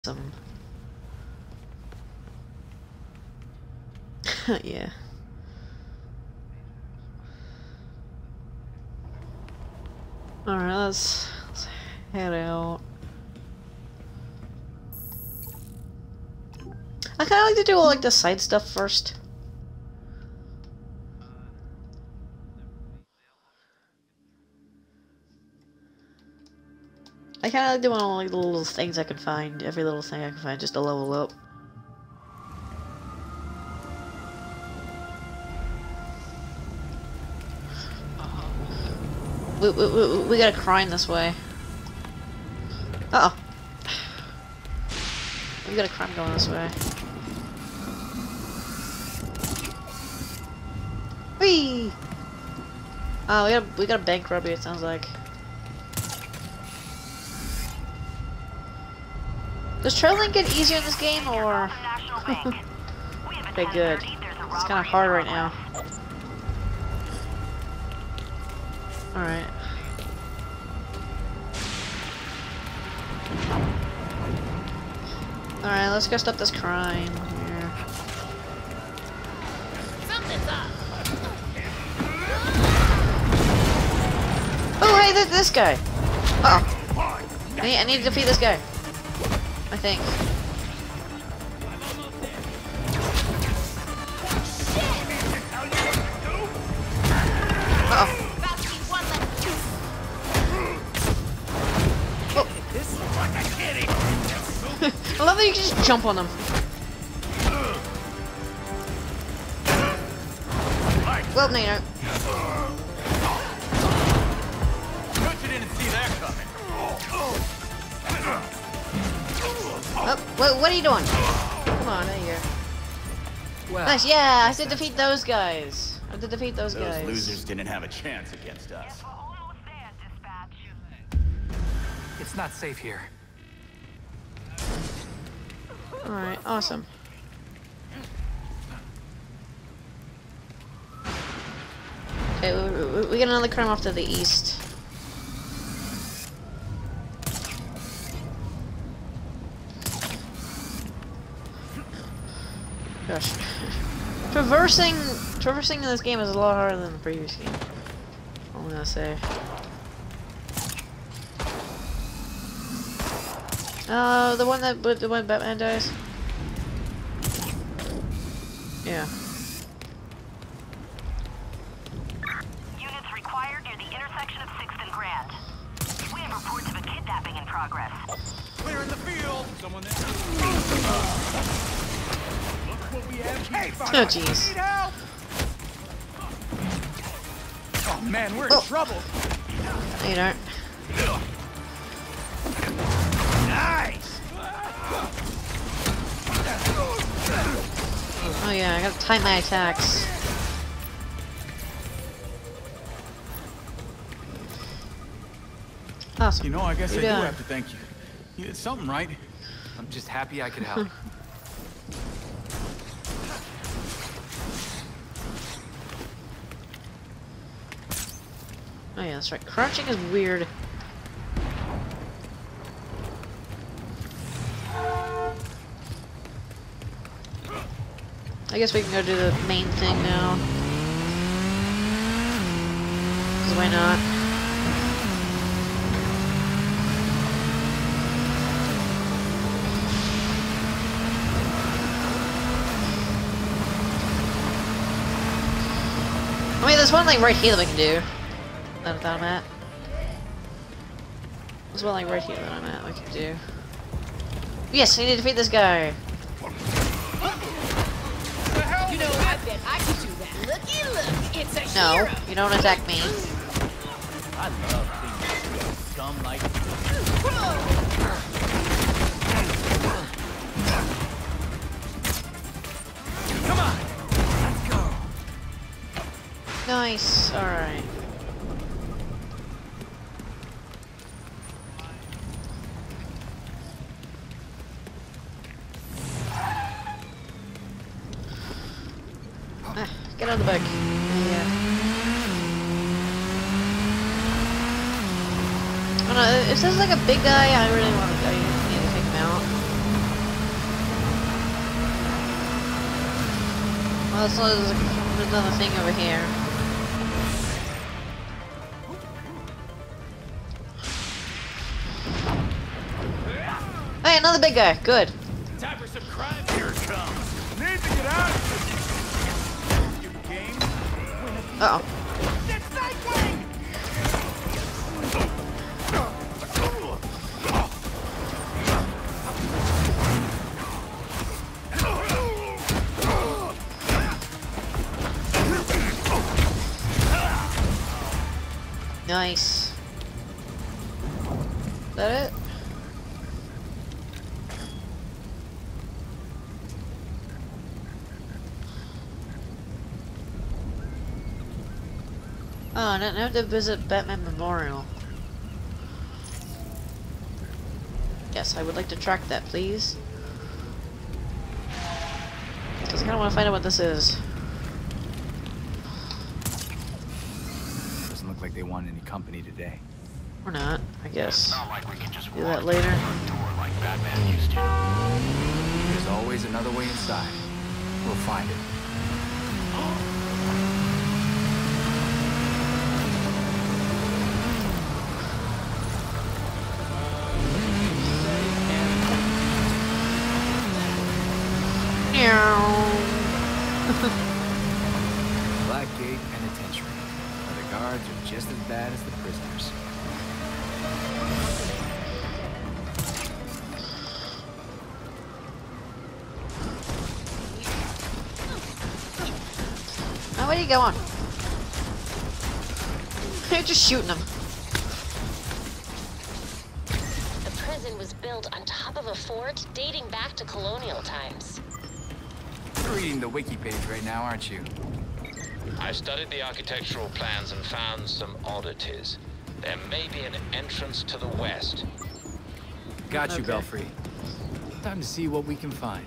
Some. Yeah. Alright, let's head out. I kinda like to do like the side stuff first. I kinda like doing all like the little things I can find, every little thing I can find just to level up. We got a crime this way. Uh-oh. We got a crime going this way. Whee! Oh, we got a bank robbery, it sounds like. Does traveling get easier in this game, or? Okay, good. It's kind of hard right now. Alright. Alright, let's go stop this crime here. Something's up. Oh, hey, this guy! Uh-oh. I need to defeat this guy. I think. Uh-oh. Oh. I love that you can just jump on them. Well, no, you don't. You didn't see that coming. Oh, what are you doing? Come on, there you go. Well, Nice, yeah, I have to defeat those guys. I have to defeat those guys. those losers didn't have a chance against us. It's not safe here. Alright, awesome. Okay, we get another crime off to the east. Gosh. Traversing in this game is a lot harder than the previous game. I'm gonna say. The one Batman dies? Yeah. Units required near the intersection of 6th and Grand. We have reports of a kidnapping in progress. Clear in the field. Someone there. Look what we have. Hey, Oh jeez. need help. Oh man, we're in trouble. No, you don't. Nice. Oh yeah, I gotta time my attacks. Awesome. You know, I guess I do Yeah. have to thank you. You did something right. I'm just happy I could help. Oh yeah, that's right. Crouching is weird. I guess we can go do the main thing now. 'Cause why not? I mean, there's one like right here that we can do. That I'm at. There's one like right here that I'm at we can do. Yes, I need to defeat this guy. You know, I bet I could do that. Looky, look, it's a No, hero. you don't attack me. I love things scum like. Come on, let's go. Nice, alright. Get out of the back. Yeah. Oh no, if this is like a big guy, I really want to. I need to take him out. Also, there's another thing over here. Hey, another big guy. Good. Time for some crime. Here it comes. Need to get out of here. You game? Uh-oh. It's Nightwing! Nice. Is that it? Oh, and I have to visit Batman Memorial. Yes, I would like to track that, please. Because I kind of want to find out what this is. Doesn't look like they want any company today. Or not, I guess. Not like we can just Do walk that later. through the door like Batman used to. There's always another way inside. We'll find it. Blackgate Penitentiary, where the guards are just as bad as the prisoners. Now, where are you going? You're just shooting them. The prison was built on top of a fort dating back to colonial times. You're reading the wiki page right now, aren't you? I studied the architectural plans and found some oddities. There may be an entrance to the west. Got you, Okay. Belfry. Time to see what we can find.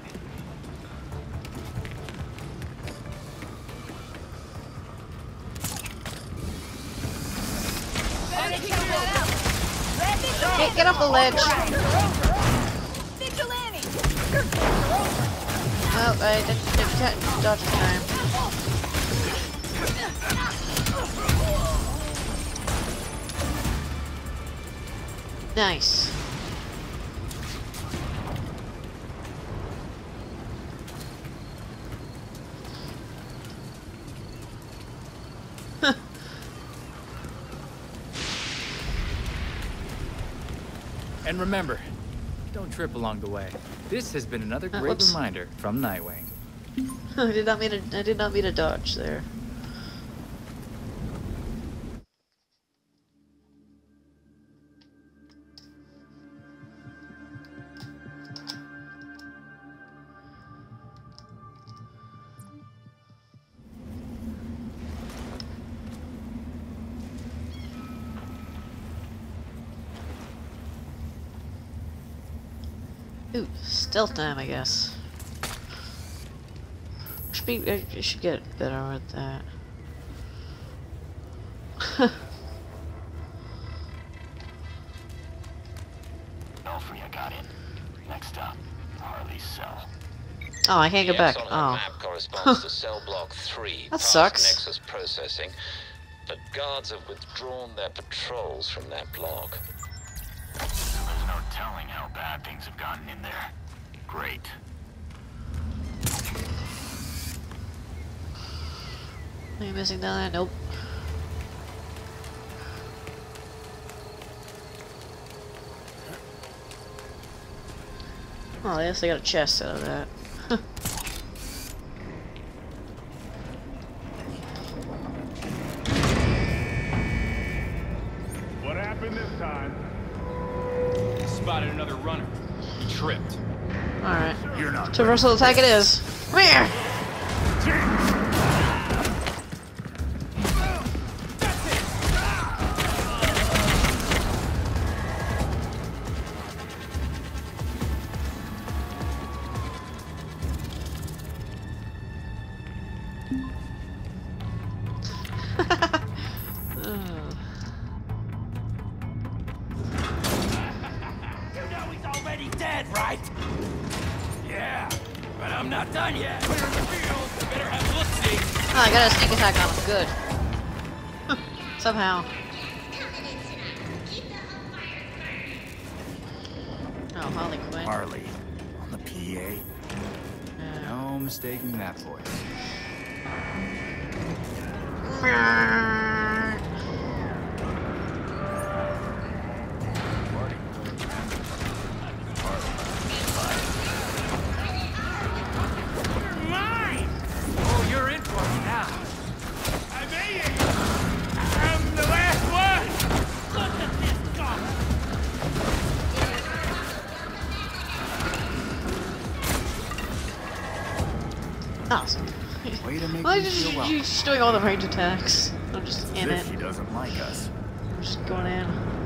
Hey, get off the ledge. Oh, I didn't dodge in time. Nice. And remember, don't trip along the way. This has been another great whoops. reminder from Nightwing. I did not mean to dodge there. Ooh, stealth time, I guess. I should get better at that. Belfry, I got in. Next up, Harley's cell. Oh, I can't The go back. X on her Oh. map corresponds to cell block 3. That past sucks. Nexus processing, but guards have withdrawn their patrols from that block. There's no telling how bad things have gotten in there. Great. Are you missing down there? Nope. Oh, I guess I got a chest out of that. What happened this time? Spotted another runner. He tripped. Alright. You're not. Traversal attack it is. Come here! You know he's already dead, right? Yeah, but I'm not done yet. Clear the field. Better have a look Oh, I got a sneak attack on him. Good. Somehow. Oh, Harley Quinn. Harley on the PA. No mistaking that voice. Mine! Oh, you're in for me now. I made it! I'm the last one! Look at this garbage! Awesome. Way to make Why me is feel welcome. you just doing all the range attacks? I'm just in As it. if he doesn't like us. I'm just going in.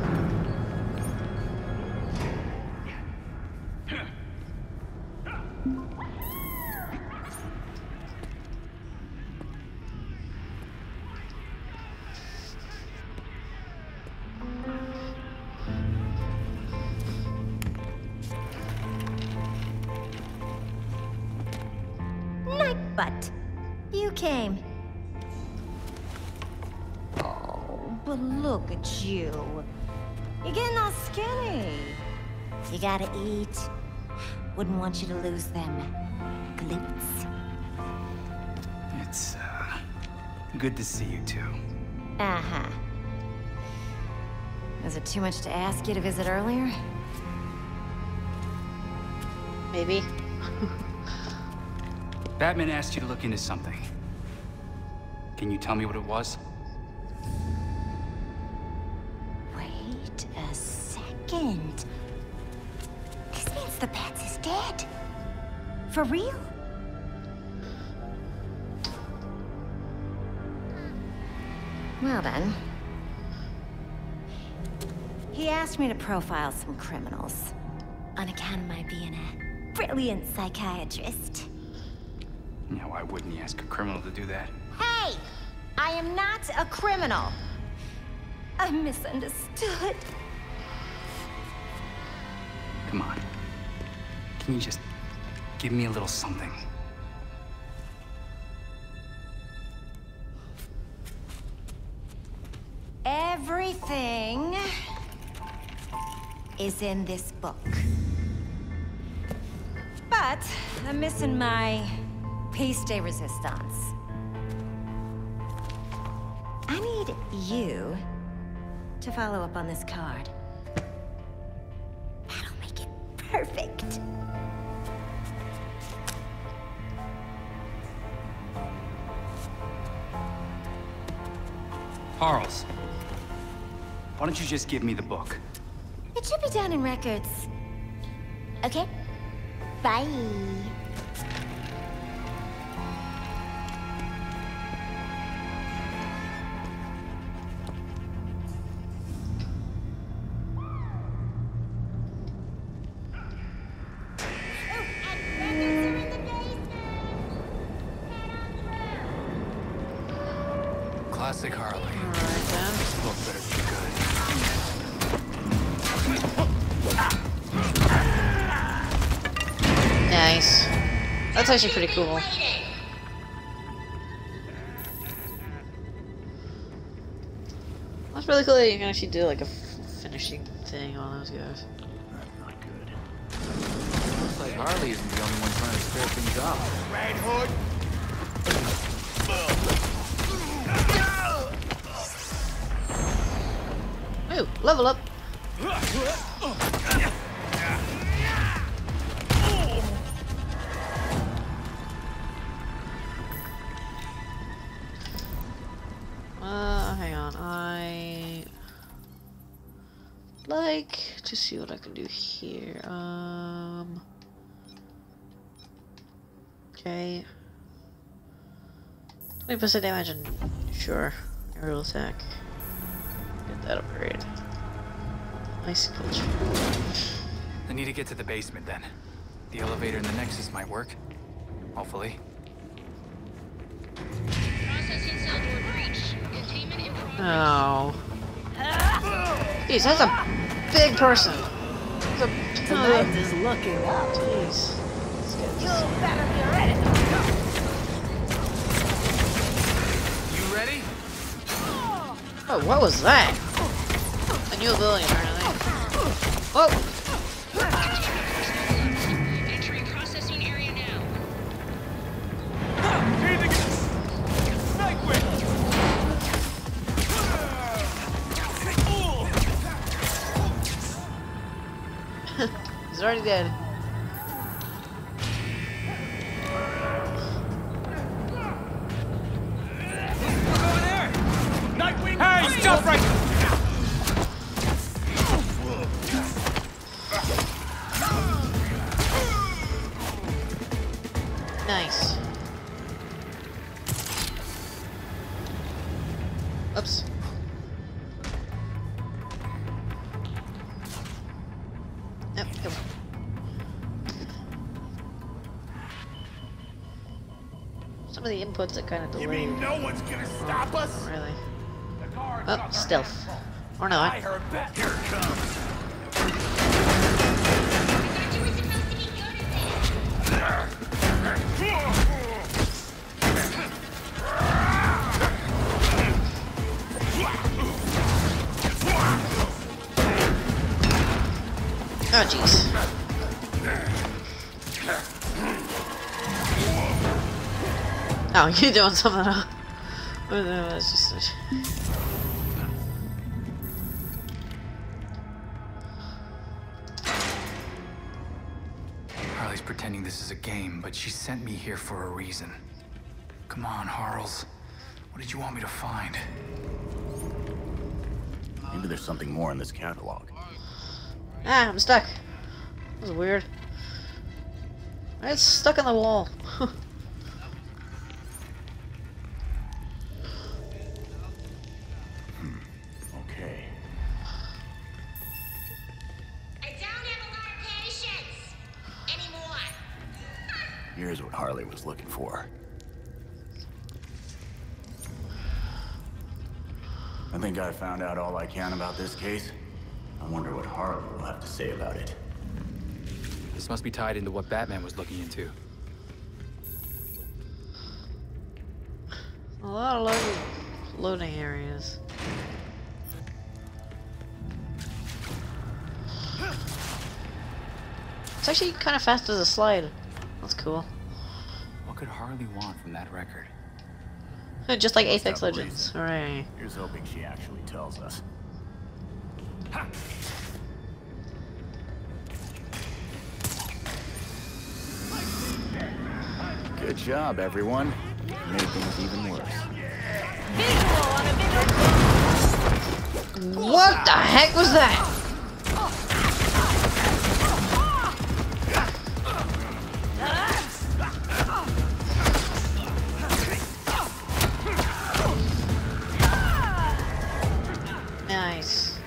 But you came. Oh, but look at you. You're getting all skinny. You gotta eat. Wouldn't want you to lose them glutes. It's, good to see you too. Uh-huh. Is it too much to ask you to visit earlier? Maybe. Batman asked you to look into something. Can you tell me what it was? Wait a second. This means the Bats is dead. For real? Well then. He asked me to profile some criminals. On account of my being a brilliant psychiatrist. Yeah, why wouldn't he ask a criminal to do that? Hey! I am not a criminal. I'm misunderstood. Come on. Can you just give me a little something? Everything is in this book. But I'm missing my piece de resistance. I need you to follow up on this card. That'll make it perfect. Charles, why don't you just give me the book? It should be down in records. Okay? Bye. Classic Harley. Alright then. This book better be good. Nice. That's actually pretty cool. That's really cool that you can actually do like a finishing thing on those guys. That's not good. Looks like Harley isn't the only one trying to square things up. Red Hood! Ooh, level up. Hang on. I like to see what I can do here. Okay. 20% damage and sure, aerial attack. Get that upgrade. Nice culture. I need to get to the basement then. The elevator in the Nexus might work. Hopefully. Processing cell door breach. Containment in progress. Oh. Jeez, that's a big person. That's a Tonight is looking up. Jeez. You better be ready to go. Oh, what was that? A new ability, apparently. Whoa! Entering processing area now. He's already dead. Hey, stop right! Nice. Oops. Yep, come on. Some of the inputs are kind of You delayed. mean no one's gonna stop us? Not really. The guards Oh, got their stealth. hands full. Or not. I heard that. Here it comes. Oh, jeez. Oh, you're doing something else. Oh, no, that's just... Harley's pretending this is a game, but she sent me here for a reason. Come on, Harles. What did you want me to find? Maybe there's something more in this catalog. Ah, I'm stuck. That was weird. It's stuck on the wall. Okay. I don't have a lot of patience anymore. Here's what Harley was looking for. I think I found out all I can about this case. I wonder what Harley will have to say about it. This must be tied into what Batman was looking into. A lot of loading areas. It's actually kind of fast as a slide. That's cool. What could Harley want from that record? Just like Must Apex have a Legends. reason. Hooray. Here's hoping she actually tells us. Good job, everyone. Made things even worse. What the heck was that? Nice.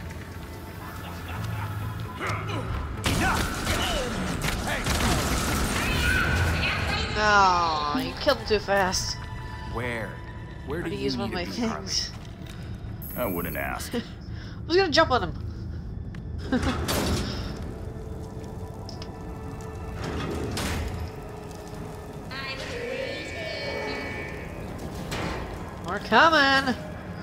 Oh, you killed him too fast. Where? Where How do to you use one of need my to be, Harley? things. I wouldn't ask. I was gonna jump on him. We're coming.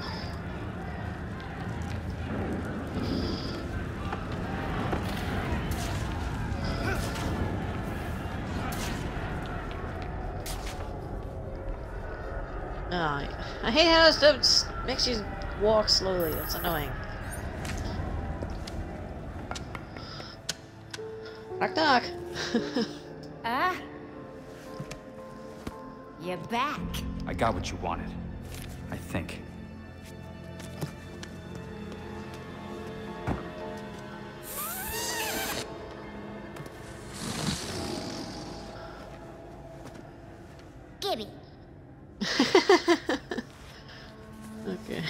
Oh, I hate how it makes you walk slowly. That's annoying. Knock knock. Ah? You're back. I got what you wanted. I think. Gibby. Okay.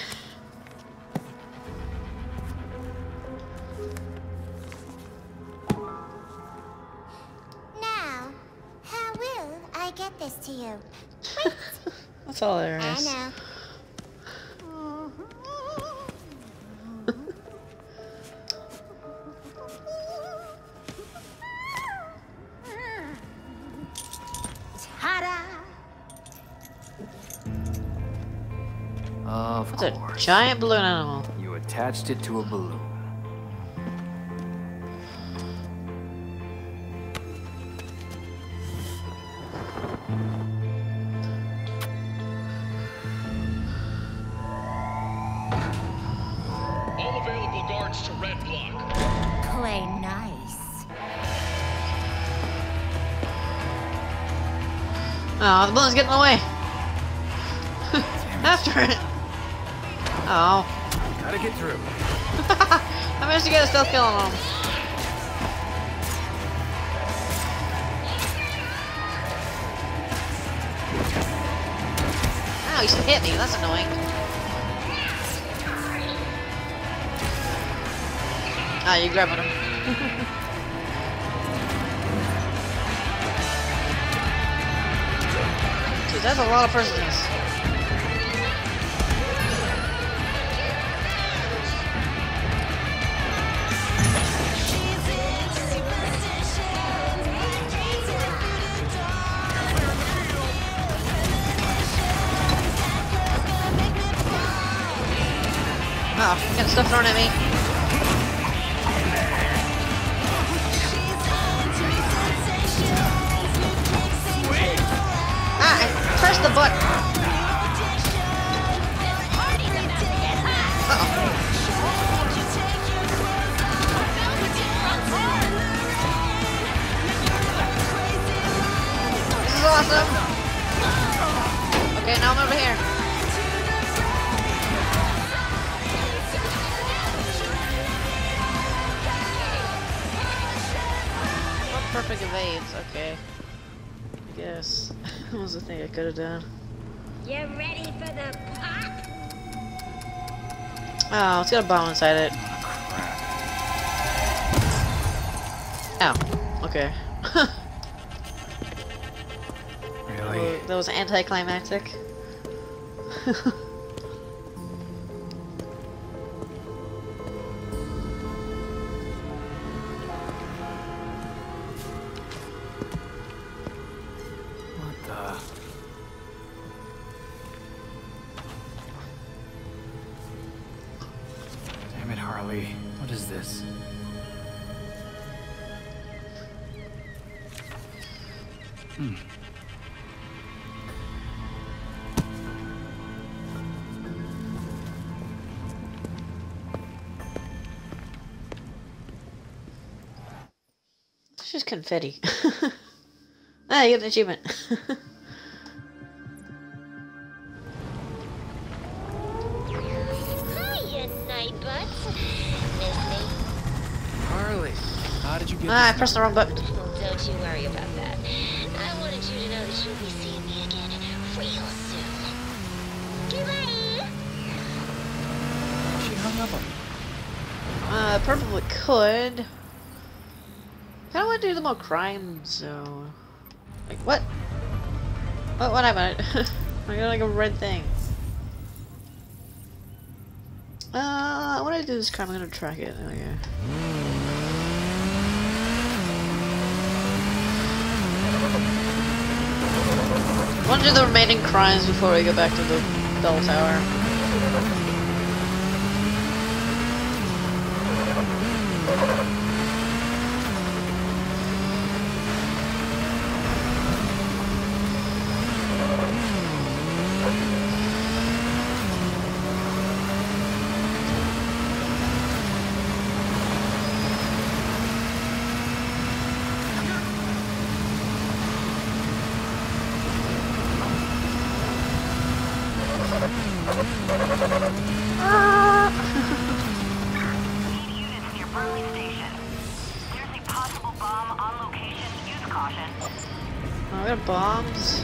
Now, how will I get this to you? That's all there I is. know. Ta-da! Of What's a course. giant balloon animal? You attached it to a balloon. All available guards to red block. Play nice. Oh, the balloon's getting in the way. After it. Oh. Gotta get through. I managed to get a stealth kill on him. Ow, you hit me. That's annoying. Ah, you're grabbing him. Dude, that's a lot of prisoners. Oh, got stuff thrown at me. Ah, I pressed the button. This is awesome. Okay, now I'm over here. Perfect evades, okay. I guess. That was the thing I could have done. You ready for the pop? Oh, it's got a bomb inside it. Oh, okay. Really? That was anticlimactic. What the? Damn it, Harley. What is this? It's just confetti. Ah, you get an achievement. Hiya, Nightbutts. Miss me? Harley, how did you get Ah, I this pressed the wrong button. Well, don't you worry about that. I wanted you to know that you'll be seeing me again real soon. Goodbye! She hung up on me. Probably could. I want to do the more crime zone. Like, what? What happened? I got like a red thing. I want to do this crime. I'm gonna track it. Okay. I want to do the remaining crimes before we go back to the bell tower. Need units near Burley Station. There's a possible bomb on location. Use caution. Oh, we got bombs.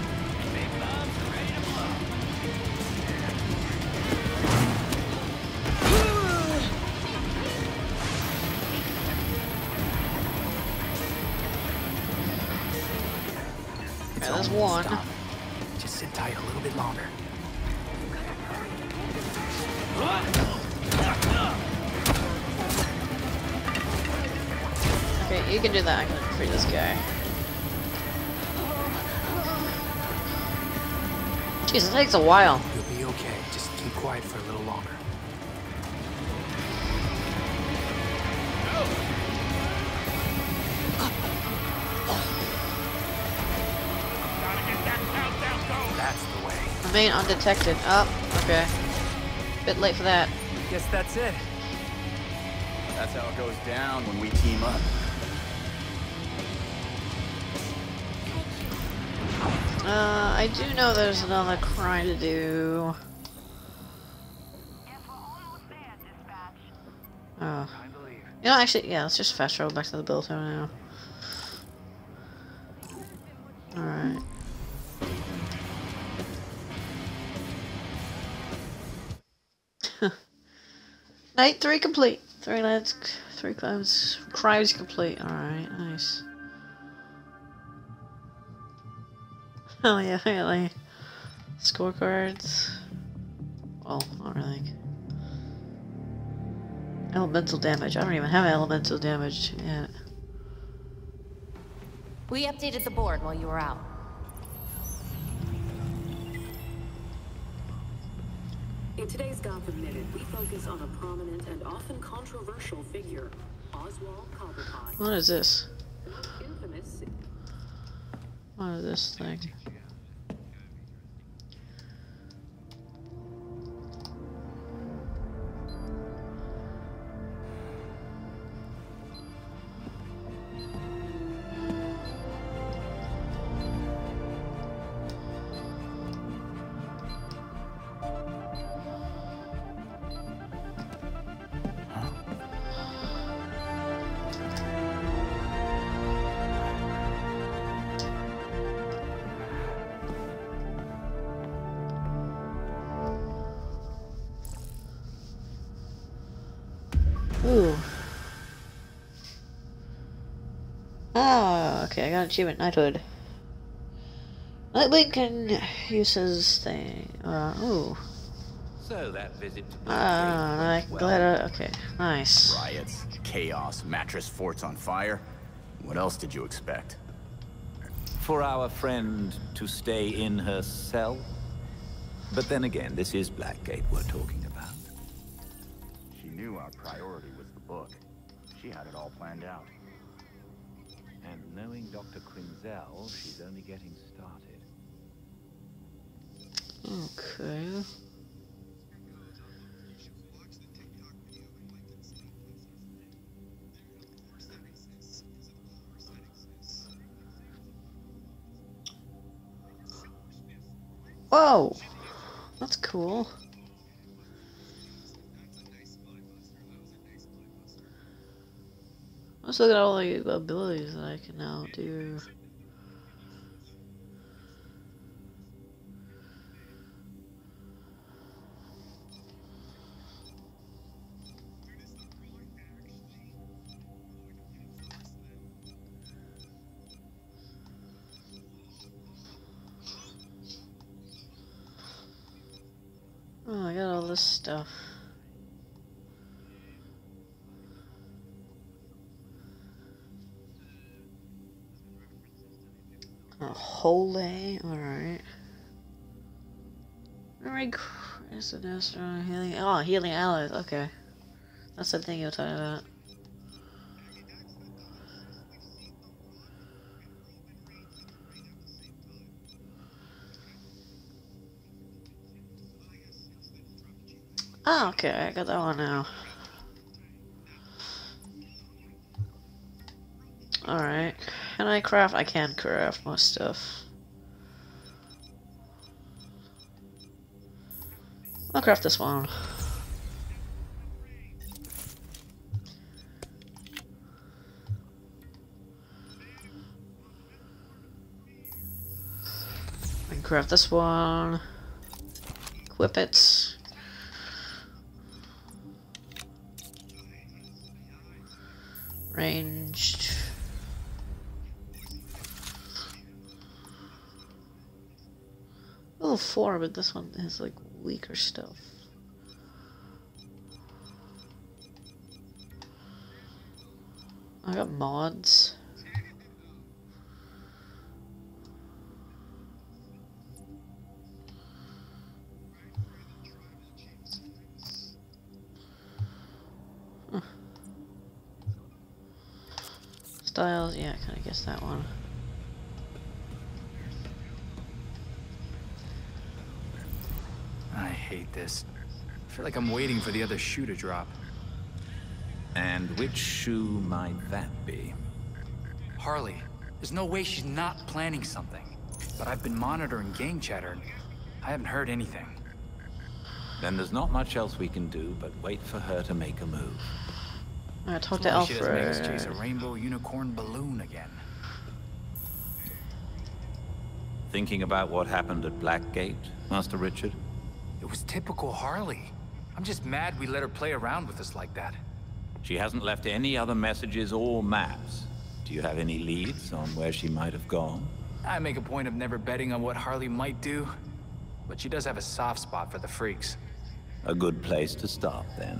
Okay, there's one. Stop. Just sit tight a little bit longer. Okay, you can do that. I'm gonna free this guy. Jesus, it takes a while. You'll be okay. Just quiet for a little longer. Gotta get that countdown going. That's the way. Remain undetected. Oh, okay. Bit late for that. Guess that's it. That's how it goes down when we team up. I do know there's another crime to do. Guess we're almost there, dispatch. Oh. I believe. You know, actually, yeah, let's just fast travel back to the build now. Alright. Night 3 complete. 3 nights, 3 crimes complete. Alright, nice. Oh yeah, I got like scorecards. Well, not really. Elemental damage. I don't even have elemental damage yet. We updated the board while you were out. In today's Gotham Minute, we focus on a prominent and often controversial figure, Oswald Cobblepot. What is this? The most infamous. What is this thing? Ooh. Oh, okay, I got achievement, knighthood. Nightwing can use his thing. Ooh. So that visit to okay, nice. Riots, chaos, mattress forts on fire. What else did you expect? for our friend to stay in her cell? But then again, this is Blackgate we're talking about. She knew our priority was the book. She had it all planned out. And knowing Dr. Quinzel, she's only getting started. Okay. Whoa! That's cool. Let's look at all the abilities that I can now do. Oh, I got all this stuff. A holy, alright. Memory is an astro healing. Oh, healing allies, okay. That's the thing you're talking about. Oh, okay, I got that one now. Alright. Can I craft? I can craft more stuff. I'll craft this one. I can craft this one. Equip it. Ranged. Level 4, but this one has like weaker stuff. I got mods. files. Yeah, I kind of guessed that one. I hate this. I feel like I'm waiting for the other shoe to drop. And which shoe might that be? Harley, there's no way she's not planning something. But I've been monitoring gang chatter, and I haven't heard anything. Then there's not much else we can do but wait for her to make a move. I talked to She doesn't make us Alfred. chase a rainbow unicorn balloon again. Thinking about what happened at Blackgate, Master Richard? It was typical Harley. I'm just mad we let her play around with us like that. She hasn't left any other messages or maps. Do you have any leads on where she might have gone? I make a point of never betting on what Harley might do, but she does have a soft spot for the freaks. A good place to start, then.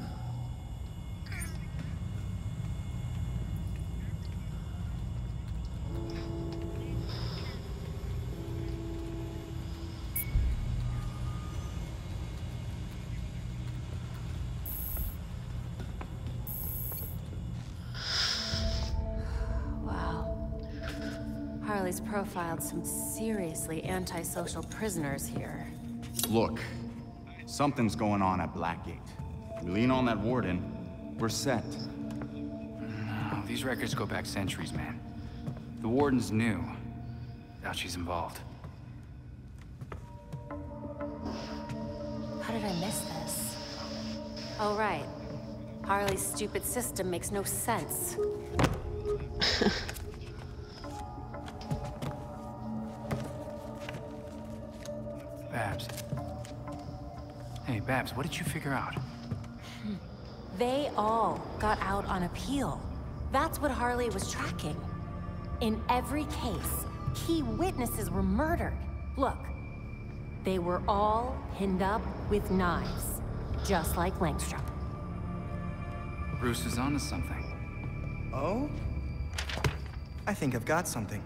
Harley's profiled some seriously antisocial prisoners here. Look, something's going on at Blackgate. We lean on that warden, we're set. No, these records go back centuries, man. The warden's new. Doubt she's involved. How did I miss this? Oh, right. Harley's stupid system makes no sense. Babs. Hey, Babs, what did you figure out? They all got out on appeal. That's what Harley was tracking. In every case, key witnesses were murdered. Look, they were all pinned up with knives, just like Langstrom. Bruce is onto something. Oh? I think I've got something.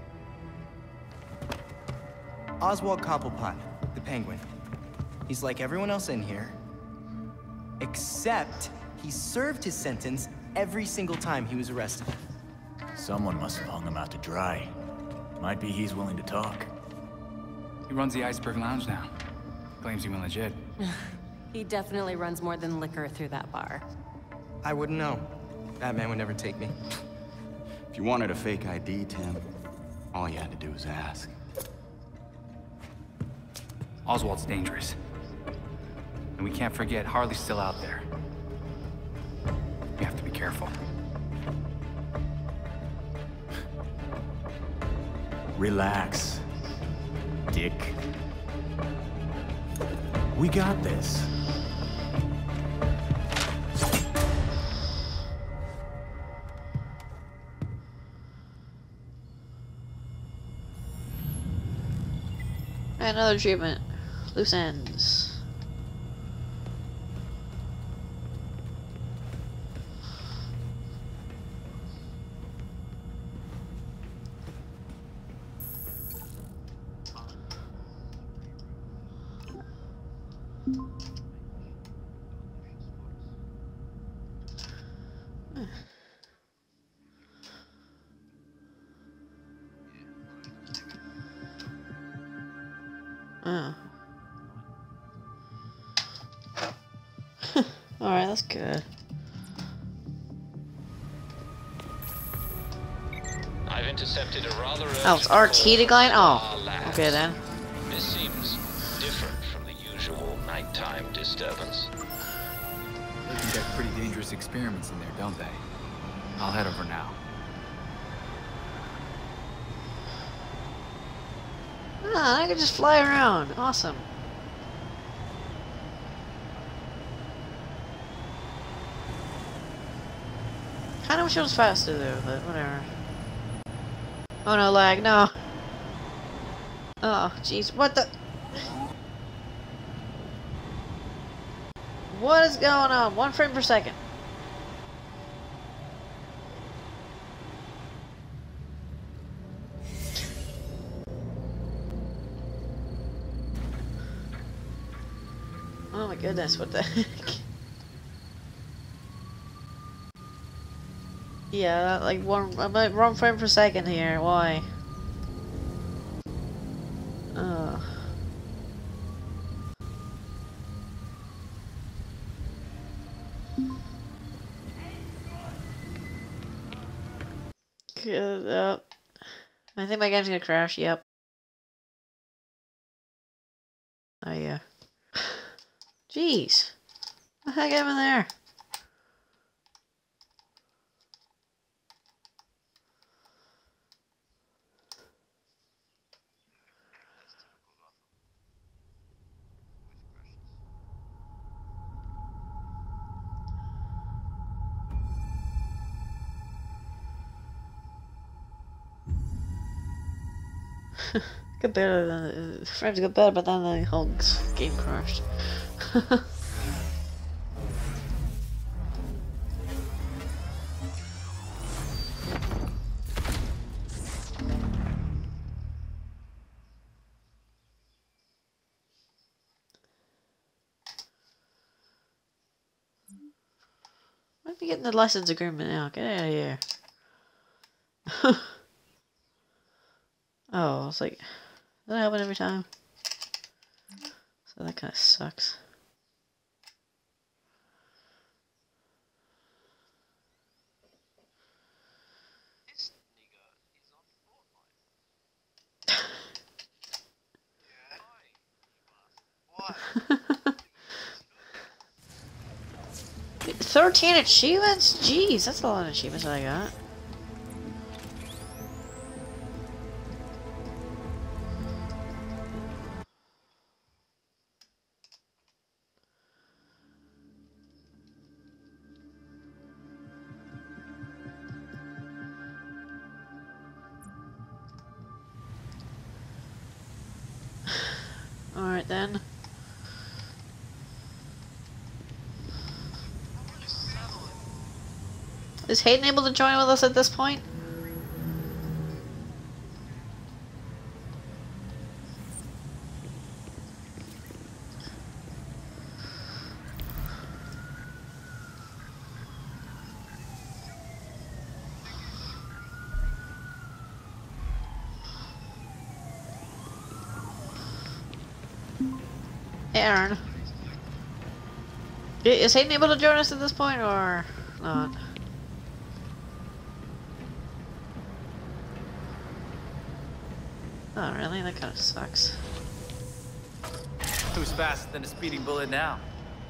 Oswald Cobblepot, the Penguin. He's like everyone else in here, except he served his sentence every single time he was arrested. Someone must have hung him out to dry. Might be he's willing to talk. He runs the Iceberg Lounge now. Claims he went legit. He definitely runs more than liquor through that bar. I wouldn't know. That man would never take me. If you wanted a fake ID, Tim, all you had to do was ask. Oswald's dangerous. And we can't forget Harley's still out there. We have to be careful. Relax, Dick. We got this. Another treatment. Loose ends. Alright, that's good. I've intercepted a rather Oh, it's RT decline? Oh, okay then. This seems different from the usual nighttime disturbance. They conduct pretty dangerous experiments in there, don't they? I'll head over now. Ah, I can just fly around. Awesome. Kinda wish it was faster though, but whatever. Oh no, lag, no. Oh, jeez, what the? What is going on? 1 frame per second. Oh my goodness, what the heck? Yeah, like I'm like 1 frame per second here. Why? Oh. Good. I think my game's gonna crash. Yep. Oh yeah. Jeez. What the heck happened there? Got better than frames got better, but then the whole game crashed. Why are we getting the license agreement now? Get out of here. Oh, it's like, does that happen every time? So that kind of sucks. What? 13 achievements? Jeez, that's a lot of achievements that I got. Alright then. Is Hayden able to join with us at this point? Aaron. Is Hayden able to join us at this point or not? Oh really? That kind of sucks. Who's faster than a speeding bullet now?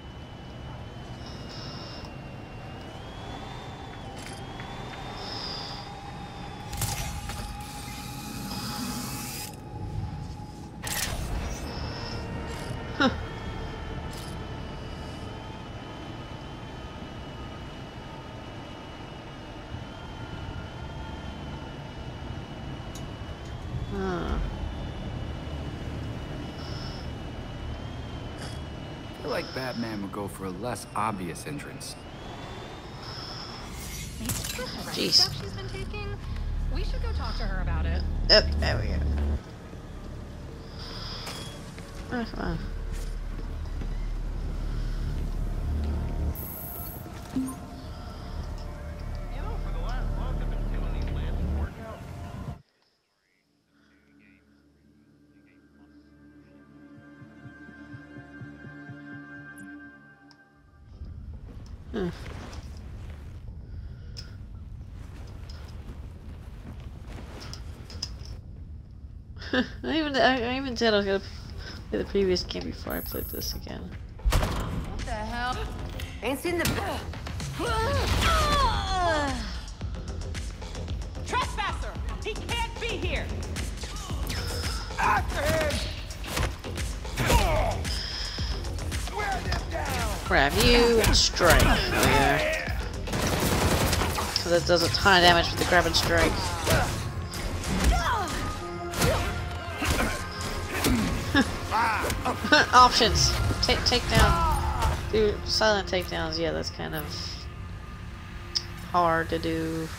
I feel like Batman would go for a less obvious entrance. Jeez. Stuff she's been taking. We should go talk to her about it. Yep, there we go. Oh, come on. I even said I was gonna play the previous game before I played this again. What the hell? Ain't seen the... Trespasser! He can't be here! After him! Wear them down! Grab you and strike. Oh yeah. So that does a ton of damage with the grab and strike. Options. Take down. Do silent takedowns. Yeah, that's kind of hard to do.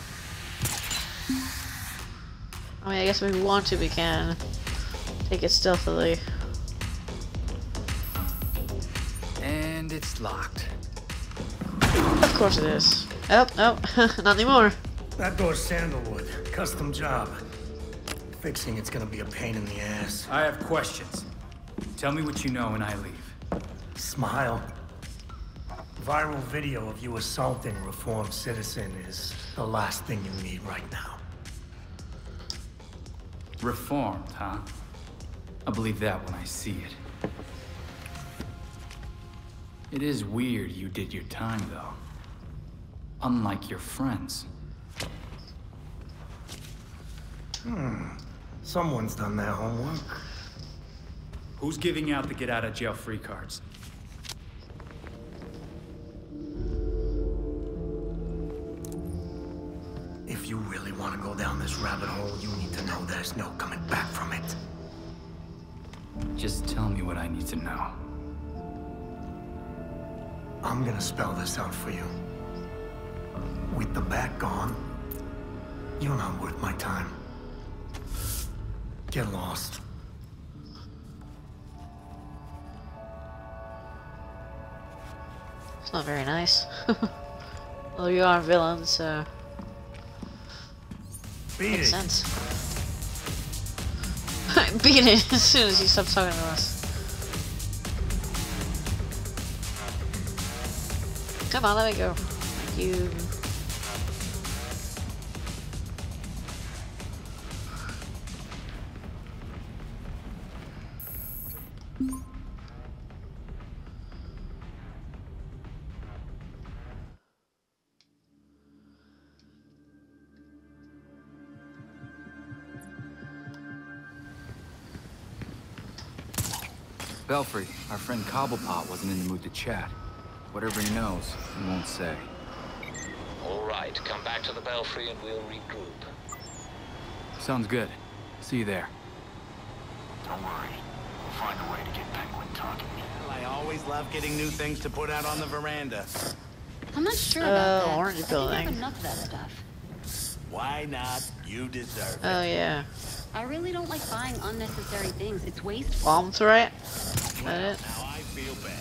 I mean, I guess if we want to, we can take it stealthily. And it's locked. Of course it is. Oh, not anymore. That door's sandalwood. Custom job. Fixing it's gonna be a pain in the ass. I have questions. Tell me what you know and I leave. Smile. Viral video of you assaulting a reformed citizen is the last thing you need right now. Reformed, huh? I'll believe that when I see it. It is weird you did your time, though. Unlike your friends. Someone's done their homework. Who's giving out the get-out-of-jail-free cards? If you really want to go down this rabbit hole, you need to know there's no coming back from it. Just tell me what I need to know. I'm gonna spell this out for you. With the bat gone, you're not worth my time. Get lost. It's not very nice. Although you are a villain, so... Beat makes it. sense. Beat it as soon as you stop talking to us. Come on, let me go. Thank you. Belfry, our friend Cobblepot wasn't in the mood to chat. Whatever he knows, he won't say. All right, come back to the Belfry and we'll regroup. Sounds good. See you there. Don't worry. We'll find a way to get Penguin talking. Well, I always love getting new things to put out on the veranda. I'm not sure about that. orange I think building. I have enough of that stuff. Why not? You deserve it. Oh yeah. I really don't like buying unnecessary things. It's wasteful. Bomb threat? Is that it? Now I feel bad.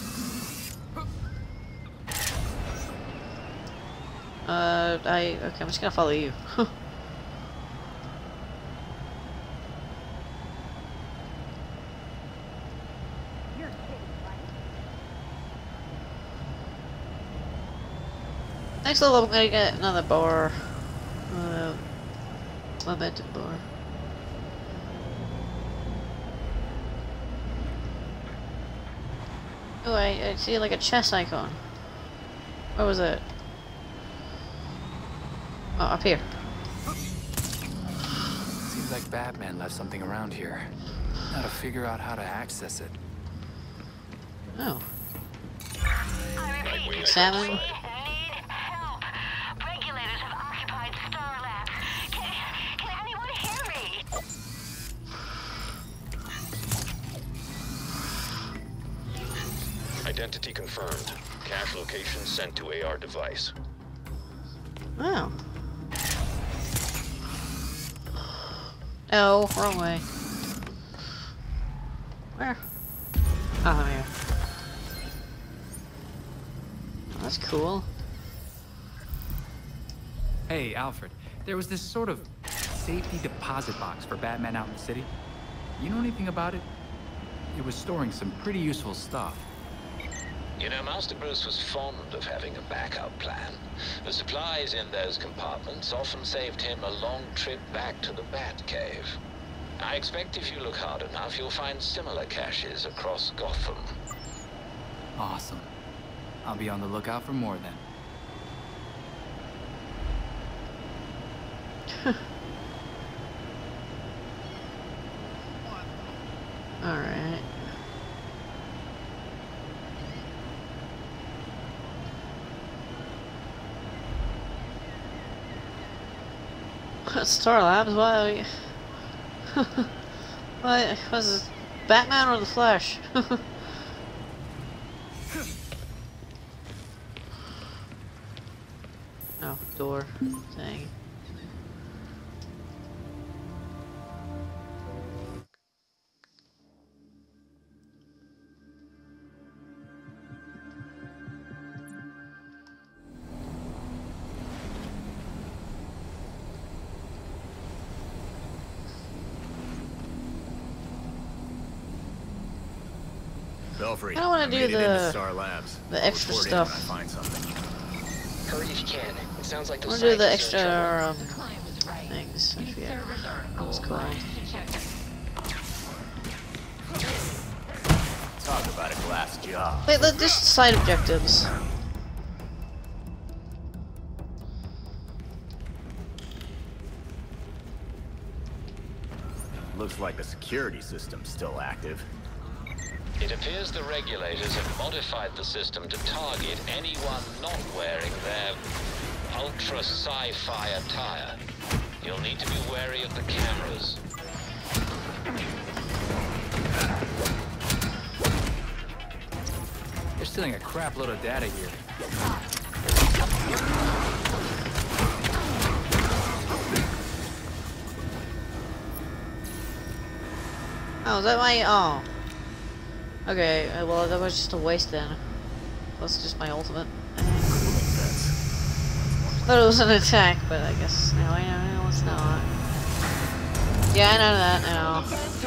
Okay, I'm just gonna follow you. Next level, I'm gonna get another bar. Momentum bar. Oh, I see like a chess icon. Where was it? Oh, up here. Seems like Batman left something around here. Gotta figure out how to access it. Oh. Examine. Regulators have occupied Star Labs. Can anyone hear me? Identity confirmed. Cache location sent to AR device. Oh. No, wrong way. Where? Oh, here. Oh, that's cool. Hey, Alfred. There was this sort of safety deposit box for Batman out in the city. You know anything about it? It was storing some pretty useful stuff. You know, Master Bruce was fond of having a backup plan. The supplies in those compartments often saved him a long trip back to the Batcave. I expect if you look hard enough, you'll find similar caches across Gotham. Awesome. I'll be on the lookout for more then. Alright. Star Labs? Why? What was this? Batman or the Flash? Oh, door thing. Belfry, I don't want to do made it into the Star Labs. extra Report in stuff. when I find something. Hurry if you can. It sounds like I those want to do the scientists are in extra trouble. things. I forget what it's called. Talk about a glass job. Wait, just side objectives. Looks like the security system's still active. It appears the regulators have modified the system to target anyone not wearing their ultra sci-fi attire. You'll need to be wary of the cameras. They're stealing a crap load of data here. Oh, is that my... Oh. Okay, well, that was just a waste then. That's just my ultimate. Thought it was an attack, but I guess now I know it's not. Yeah, I know that now.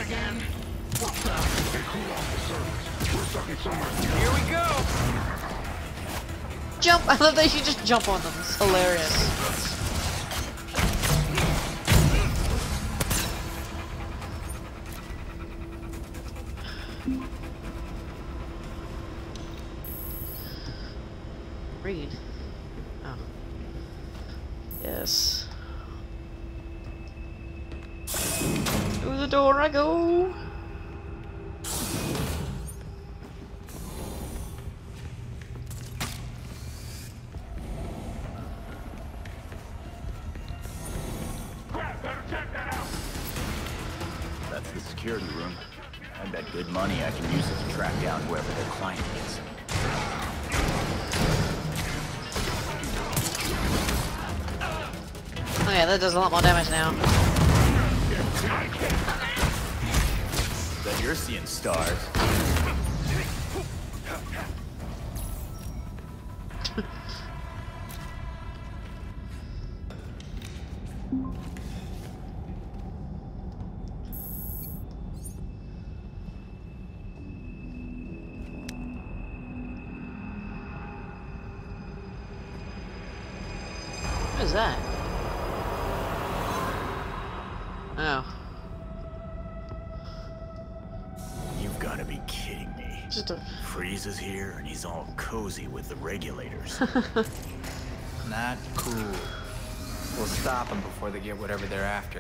Here we go! Jump! I love that you just jump on them. It's hilarious. Read. Oh. Yes. Through the door I go. That's the security room. I bet good money I can use it to track down whoever their client is. Oh yeah, that does a lot more damage now. Bet you're seeing stars. What is that? Oh. You've got to be kidding me. Just a... Freeze is here and he's all cozy with the regulators. Not cool. We'll stop them before they get whatever they're after.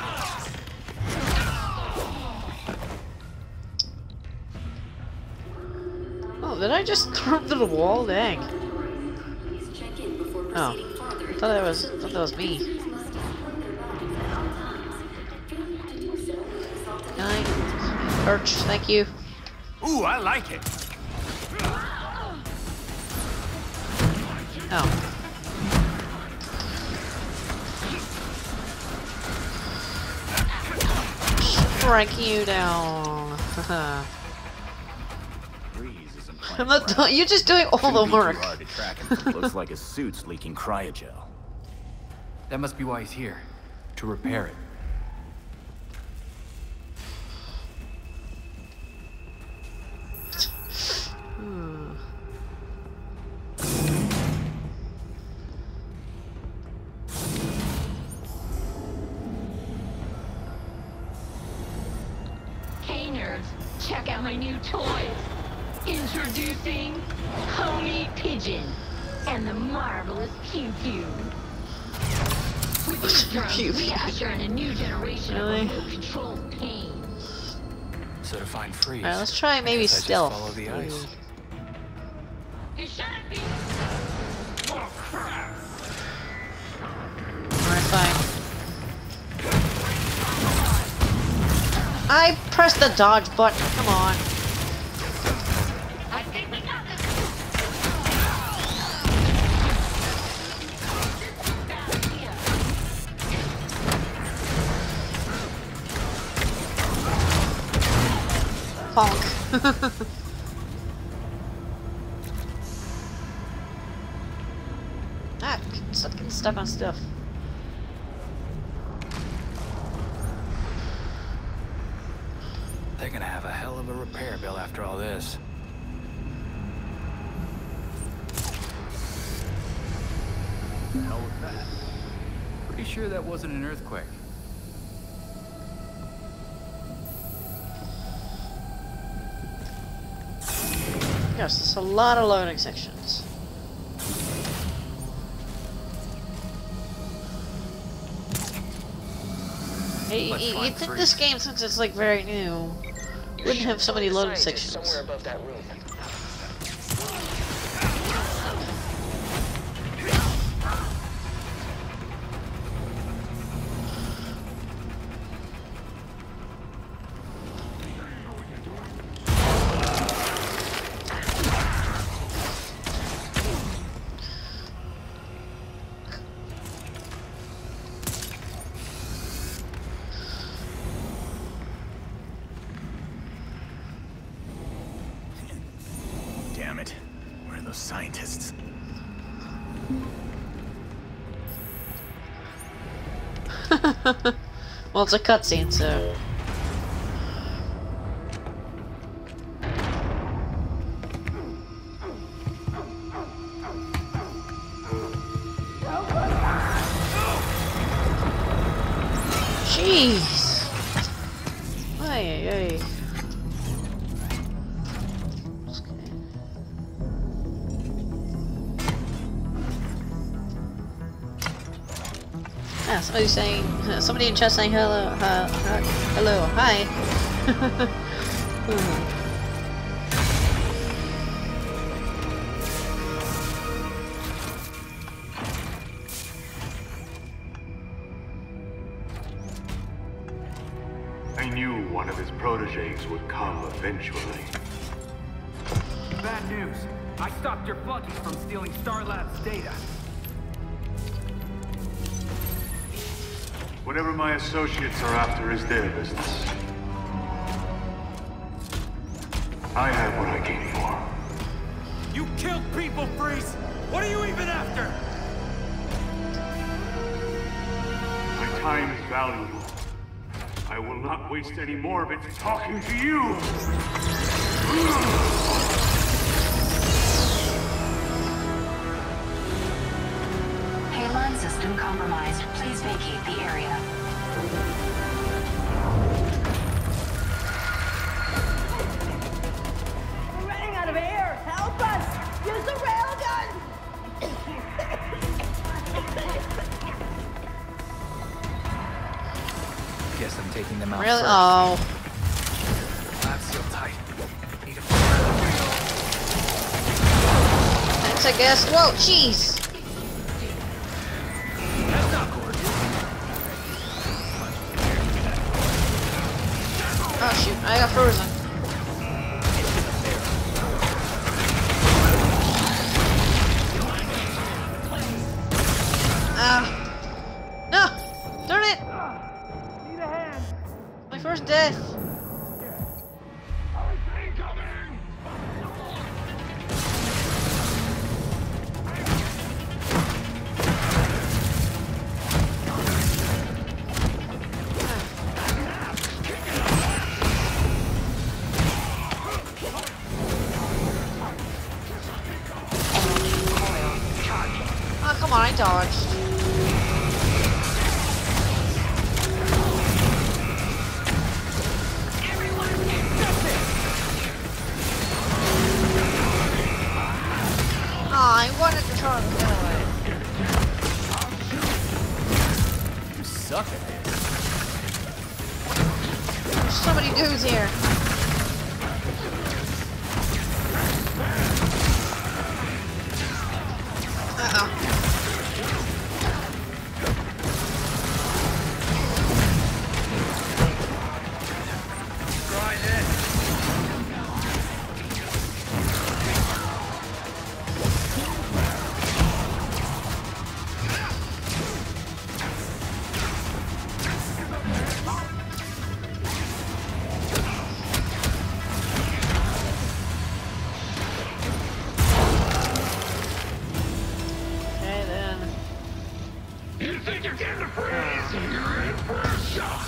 Oh, did I just throw him to the wall? Dang. Oh. I thought that was me. Can I? Perch, thank you. Ooh, I like it. Oh. Strike you down. I'm not doing. You're just doing all the work. Hard to track him. Looks like his suit's leaking cryogel. That must be why he's here. To repair it. Hey nerds, check out my new toys. Introducing Pony Pigeon and the marvelous Pew Pew. With these drones, we usher in a new generation of remote control pain. So to find Freeze. Alright, let's try maybe stealth. Follow the ice. It shouldn't be. Oh, crap. Alright, fine. I pressed the dodge button. Come on. I think we got this. Honk. Ah, getting stuck on stuff. They're gonna have a hell of a repair bill after all this. The hell with that? Pretty sure that wasn't an earthquake. Yes, there's a lot of loading sections. You'd think this game, since it's like very new, wouldn't have so many loading sections. Somewhere above that room. Damn it. Where are those scientists? Well, it's a cutscene, so... Jeez! Ay, ay, ay. Yeah, somebody's saying, somebody in chat saying hello, hello, hi. I knew one of his proteges would come eventually. Bad news. I stopped your flunkies from stealing Star Labs' data. Whatever my associates are after is their business. I have what I came for. You killed people, Freeze! What are you even after? My time is valuable. I will not waste any more of it talking to you! Payload system compromised. Please vacate the area. We're running out of air! Help us! Use the railgun! Guess I'm taking them out Really? first. Oh. Lab's still tight. Need a Thanks, I guess. Whoa, jeez! That's not good. Oh shoot, I got frozen. Ah. No! Darn it! Need a hand. My first death. Oh, come on, I dodged. Oh, I wanted to try to get away. You suck at this. There's so many dudes here. Uh-oh. Try this. Okay then. You think you're getting a freeze? You're in for a shock.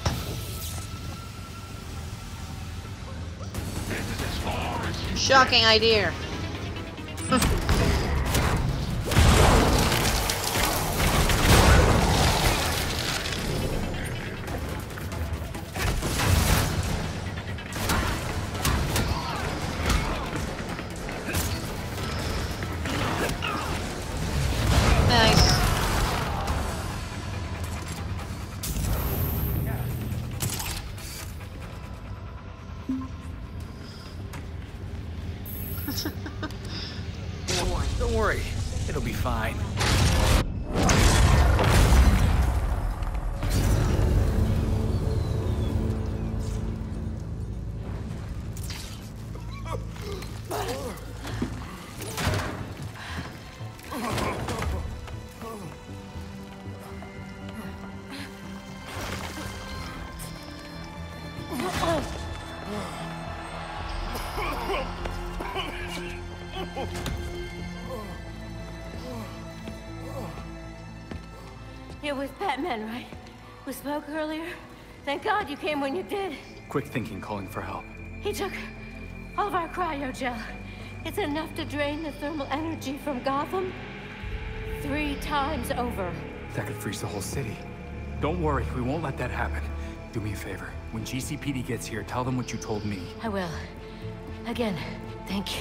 This is as far as you Shocking idea. Don't worry, it'll be fine. You're with Batman, right? We spoke earlier. Thank God you came when you did. Quick thinking, calling for help. He took all of our cryogel. It's enough to drain the thermal energy from Gotham 3 times over. That could freeze the whole city. Don't worry, we won't let that happen. Do me a favor. When GCPD gets here, tell them what you told me. I will. Again, thank you.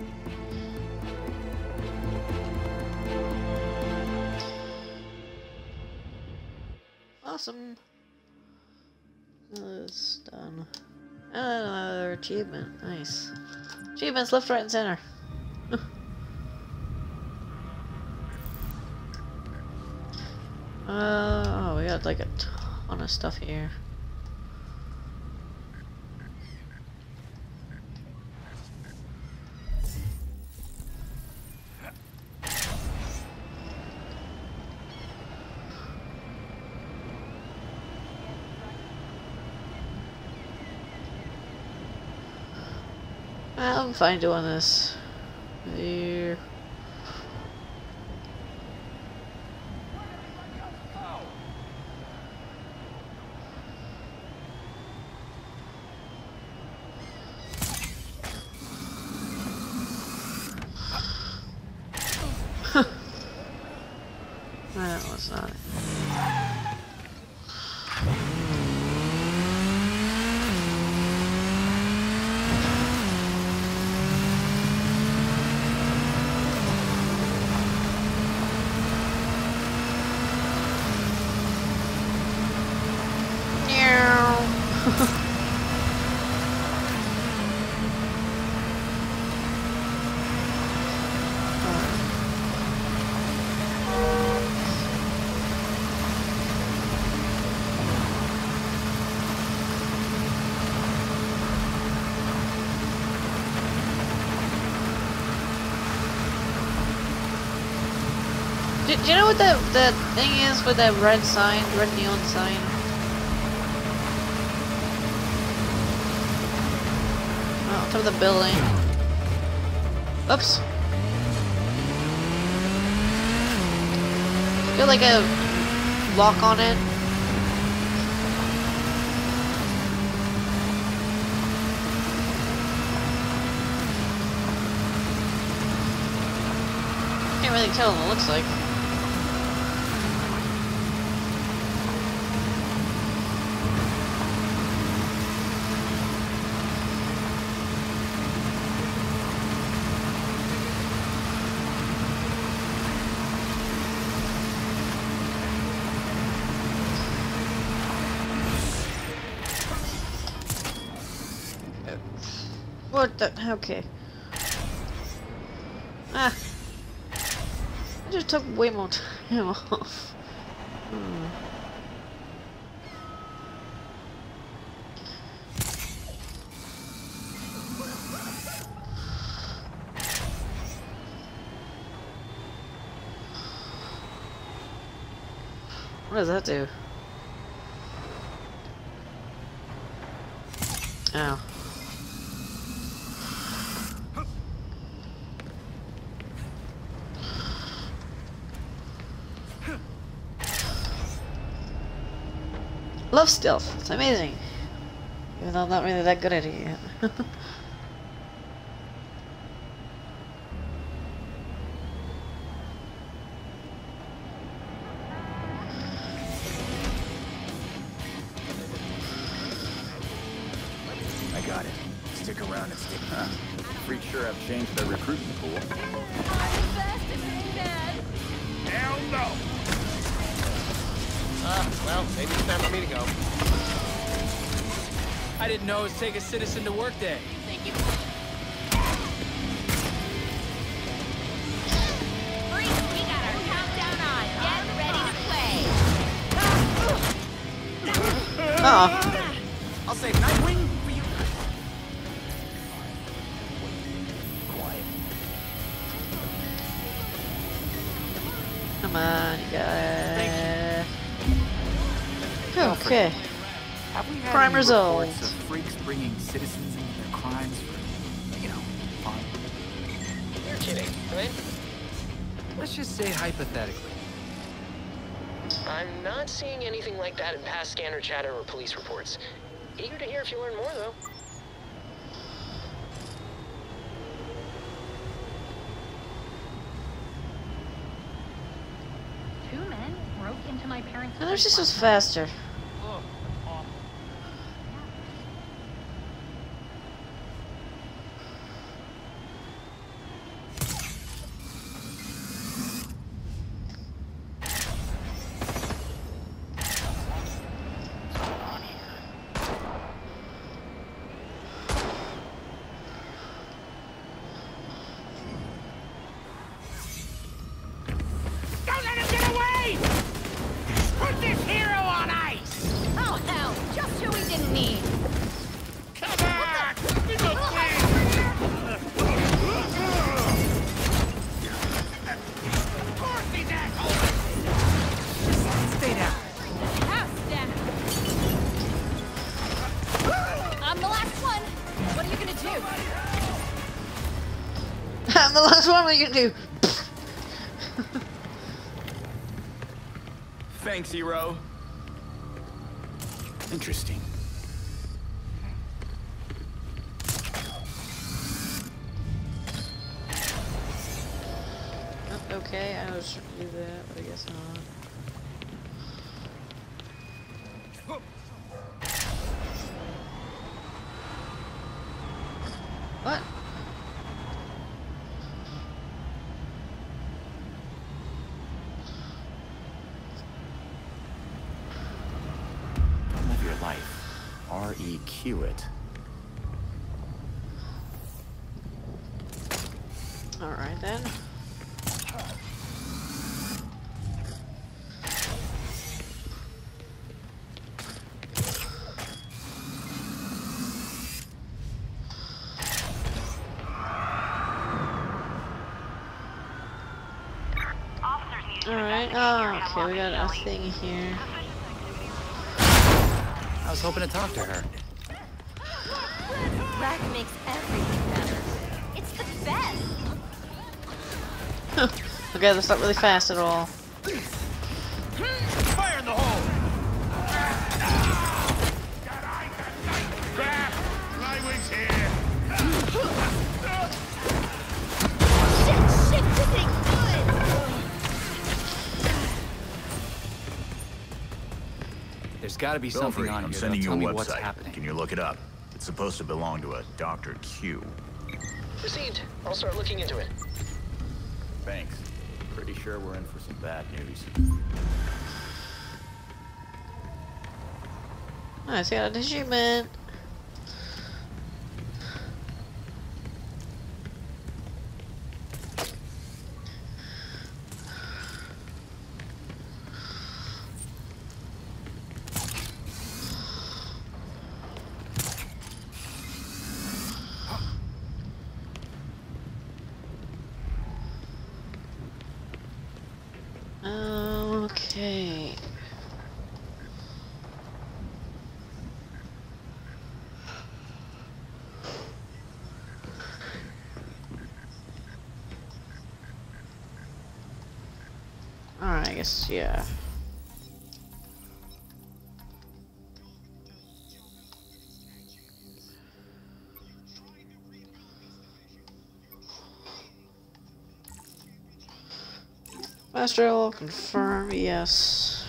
Awesome. That's done. Another achievement. Nice. Achievements left, right, and center. Oh, we got like a ton of stuff here. I'm fine doing this. Here. That was not it. Do you know what that thing is with that red sign, red neon sign? Oh, top of the building. Oops. Feel like a lock on it. Can't really tell what it looks like. What the? Okay. Ah. I just took way more time off. What does that do? Ow. Love stealth. It's amazing. Even though I'm not really that good at it yet. I got it. Stick around and stick. Huh? Pretty sure I've changed the recruitment pool. Hell no! Well, maybe it's time for me to go. I didn't know it was take a citizen to work day. Thank you. Freaks, we got our countdown on. Get ready to play. Oh. I'll save Nightwing for you. Come on, you guys. Okay. Have we had Crime any resolved. reports of freaks bringing citizens into their crimes for, you know, fun? You're kidding, right? Let's just say hypothetically. I'm not seeing anything like that in past scanner chatter or police reports. Eager to hear if you learn more, though. Two men broke into my parents' I wish this was place last faster. Don't let him get away! Put this hero on ice! Oh, hell. Just who we didn't need. Come on! Give me a Of course these assholes! Stay down. House down. I'm the last one. What are you gonna do? I'm the last one. What are you gonna do? Thanks, hero. Interesting. Oh, okay, I was trying to do that, but I guess not. What? Live your life. REQ it. Alright then. Alright, oh, okay, we got a thing here. I was hoping to talk to her. Rack makes everything better. It's the best. Okay, that's not really fast at all. fire in the hole! Crap! Nightwing's here! Shit, this ain't good. There's got to be something on I'm here sending you that'll a tell me what's website. happening. Can you look it up? It's supposed to belong to a Dr. Q. Received. I'll start looking into it. Thanks. Pretty sure we're in for some bad news. Nice, got an achievement. Okay. Alright, I guess, yeah. Master will confirm, yes.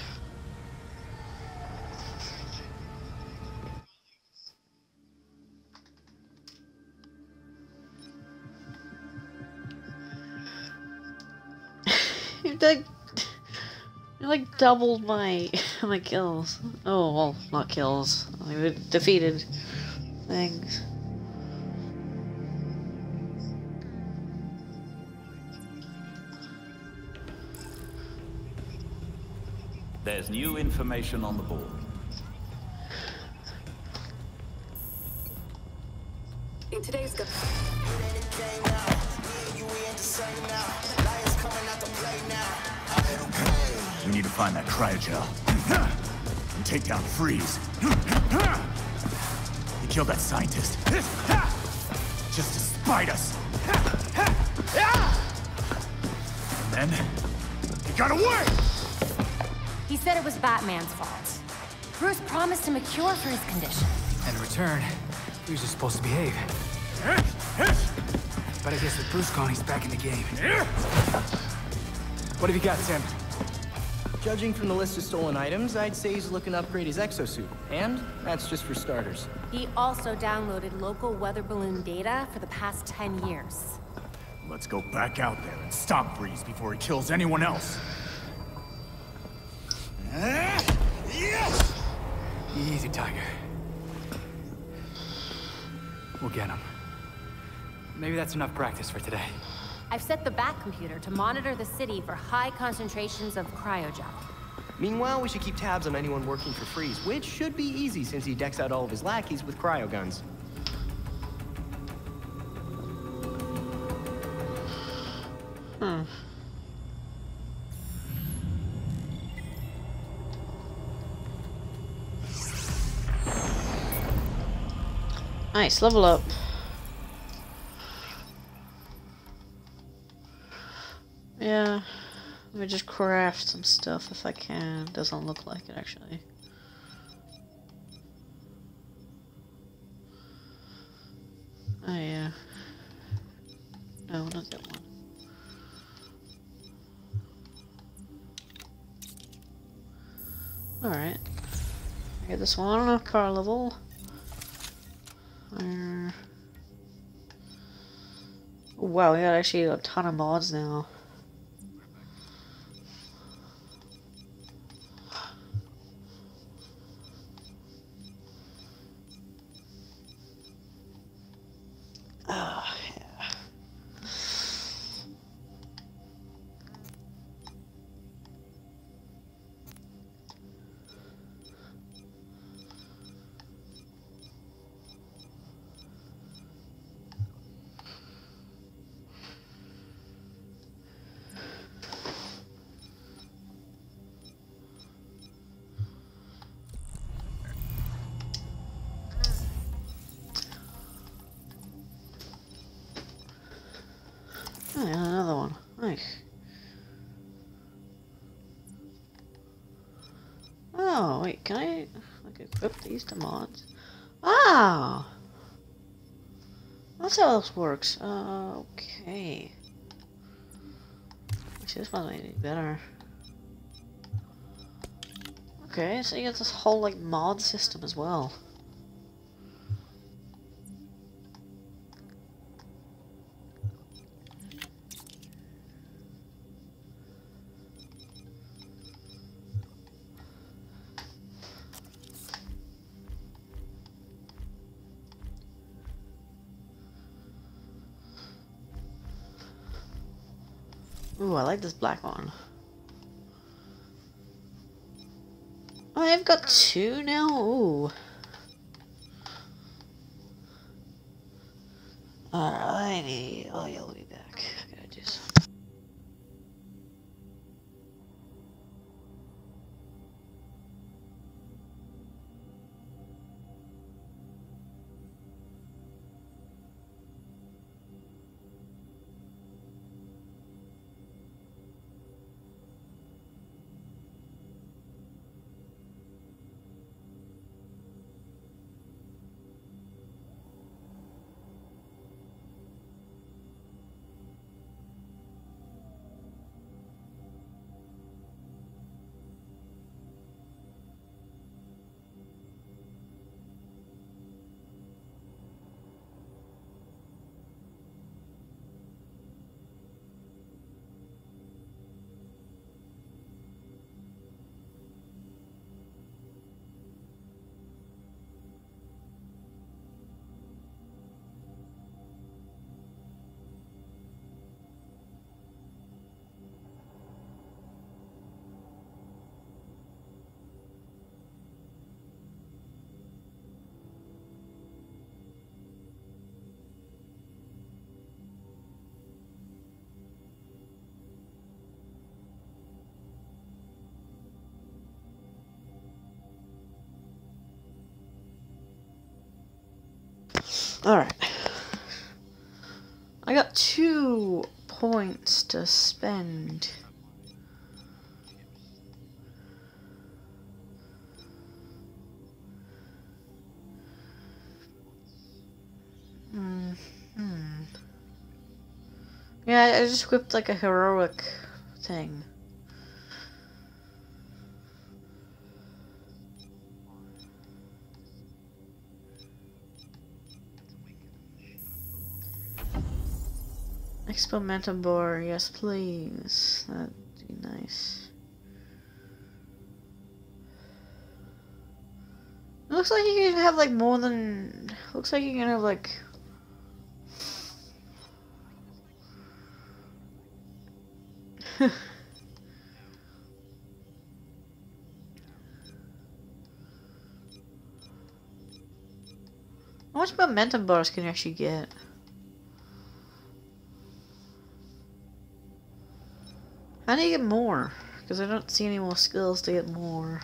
You like doubled my my kills. Oh well, not kills. I mean, defeated. things. There's new information on the board. In today's We need to find that cryogel. And take down Freeze. He killed that scientist. Just to spite us. And then, he got away! He said it was Batman's fault. Bruce promised him a cure for his condition. And in return, he was just supposed to behave. But I guess with Bruce gone, he's back in the game. What have you got, Tim? Judging from the list of stolen items, I'd say he's looking to upgrade his exosuit. And that's just for starters. He also downloaded local weather balloon data for the past 10 years. Let's go back out there and stop Freeze before he kills anyone else. Easy, Tiger. We'll get him. Maybe that's enough practice for today. I've set the Bat computer to monitor the city for high concentrations of cryogel. Meanwhile, we should keep tabs on anyone working for Freeze, which should be easy since he decks out all of his lackeys with cryo guns. Nice, level up. Yeah, let me just craft some stuff if I can. Doesn't look like it actually. Oh yeah. No, not that one. Alright. I get this one on a car level. Wow, we got actually a ton of mods now. Oh, yeah. Oh, yeah, another one. Nice. Oh, wait, can I like equip these to mods? Oh! That's how this works. Okay. Actually, this one might be better. Okay, so you get this whole like mod system as well. Ooh, I like this black one. Oh, I've got two now? Ooh. Alrighty. Oh, yeah, we'll be back. I gotta do something. Alright. I got 2 points to spend. Yeah, I just equipped like a heroic thing. Experimental bar, yes please. That'd be nice. It looks like you can have like more than... Looks like you can have like... How much momentum bars can you actually get? How do you get more? Because I don't see any more skills to get more.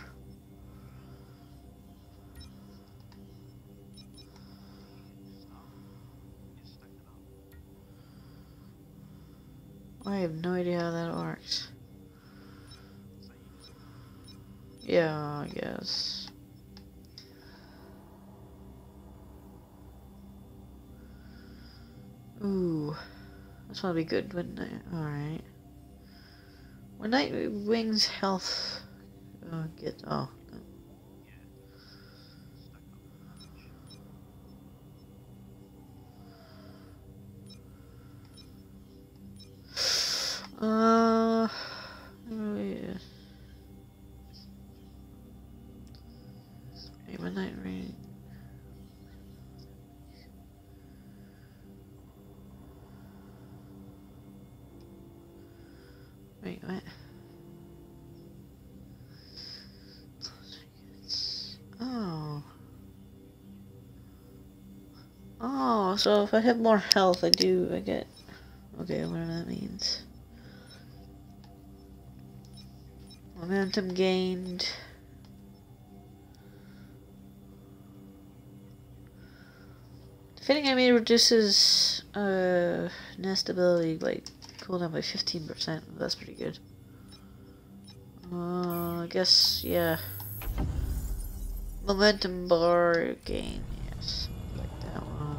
I have no idea how that works. Yeah, I guess. Ooh. That's probably good, wouldn't it? Alright. When Night Wings health get oh yeah. Hey, when Night Rain. Wait, what? Oh. Oh, so if I have more health, I get... Okay, whatever that means. Momentum gained. Defeating enemy reduces nest ability like cooldown by 15%. That's pretty good. I guess yeah. Momentum bar gain, yes. Like that one.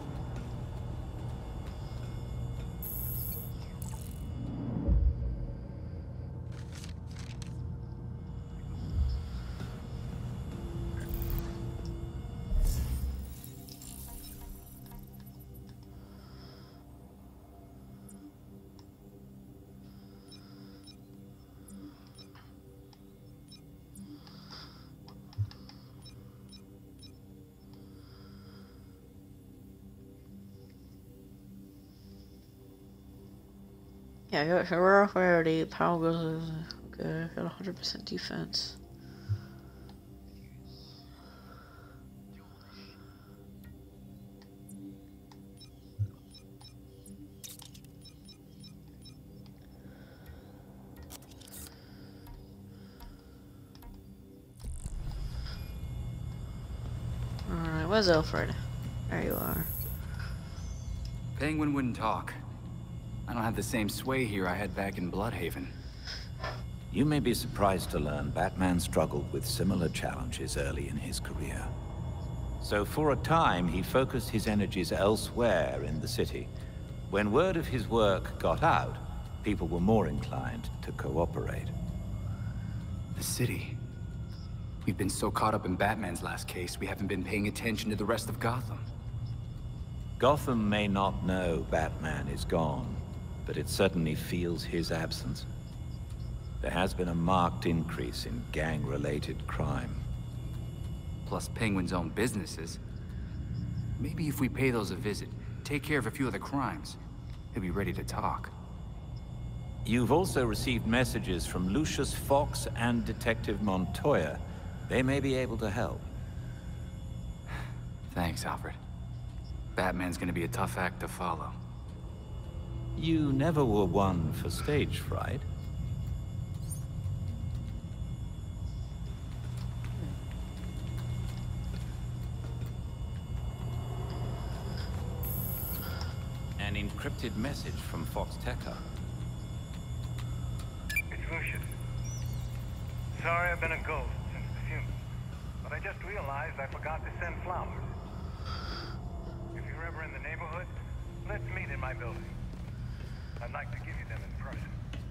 Yeah, I got heroic rarity, power goes okay, I got 100% defense. Alright, where's Alfred? There you are. Penguin wouldn't talk. I don't have the same sway here I had back in Bloodhaven. You may be surprised to learn Batman struggled with similar challenges early in his career. So for a time, he focused his energies elsewhere in the city. When word of his work got out, people were more inclined to cooperate. The city. We've been so caught up in Batman's last case, we haven't been paying attention to the rest of Gotham. Gotham may not know Batman is gone, but it certainly feels his absence. There has been a marked increase in gang-related crime. Plus Penguin's own businesses. Maybe if we pay those a visit, take care of a few of the crimes, he'll be ready to talk. You've also received messages from Lucius Fox and Detective Montoya. They may be able to help. Thanks, Alfred. Batman's gonna be a tough act to follow. You never were one for stage fright. encrypted message from Foxteca. It's Lucius. Sorry I've been a ghost since the funeral, but I just realized I forgot to send flowers. If you're ever in the neighborhood, let's meet in my building. I'd like to give you them in person.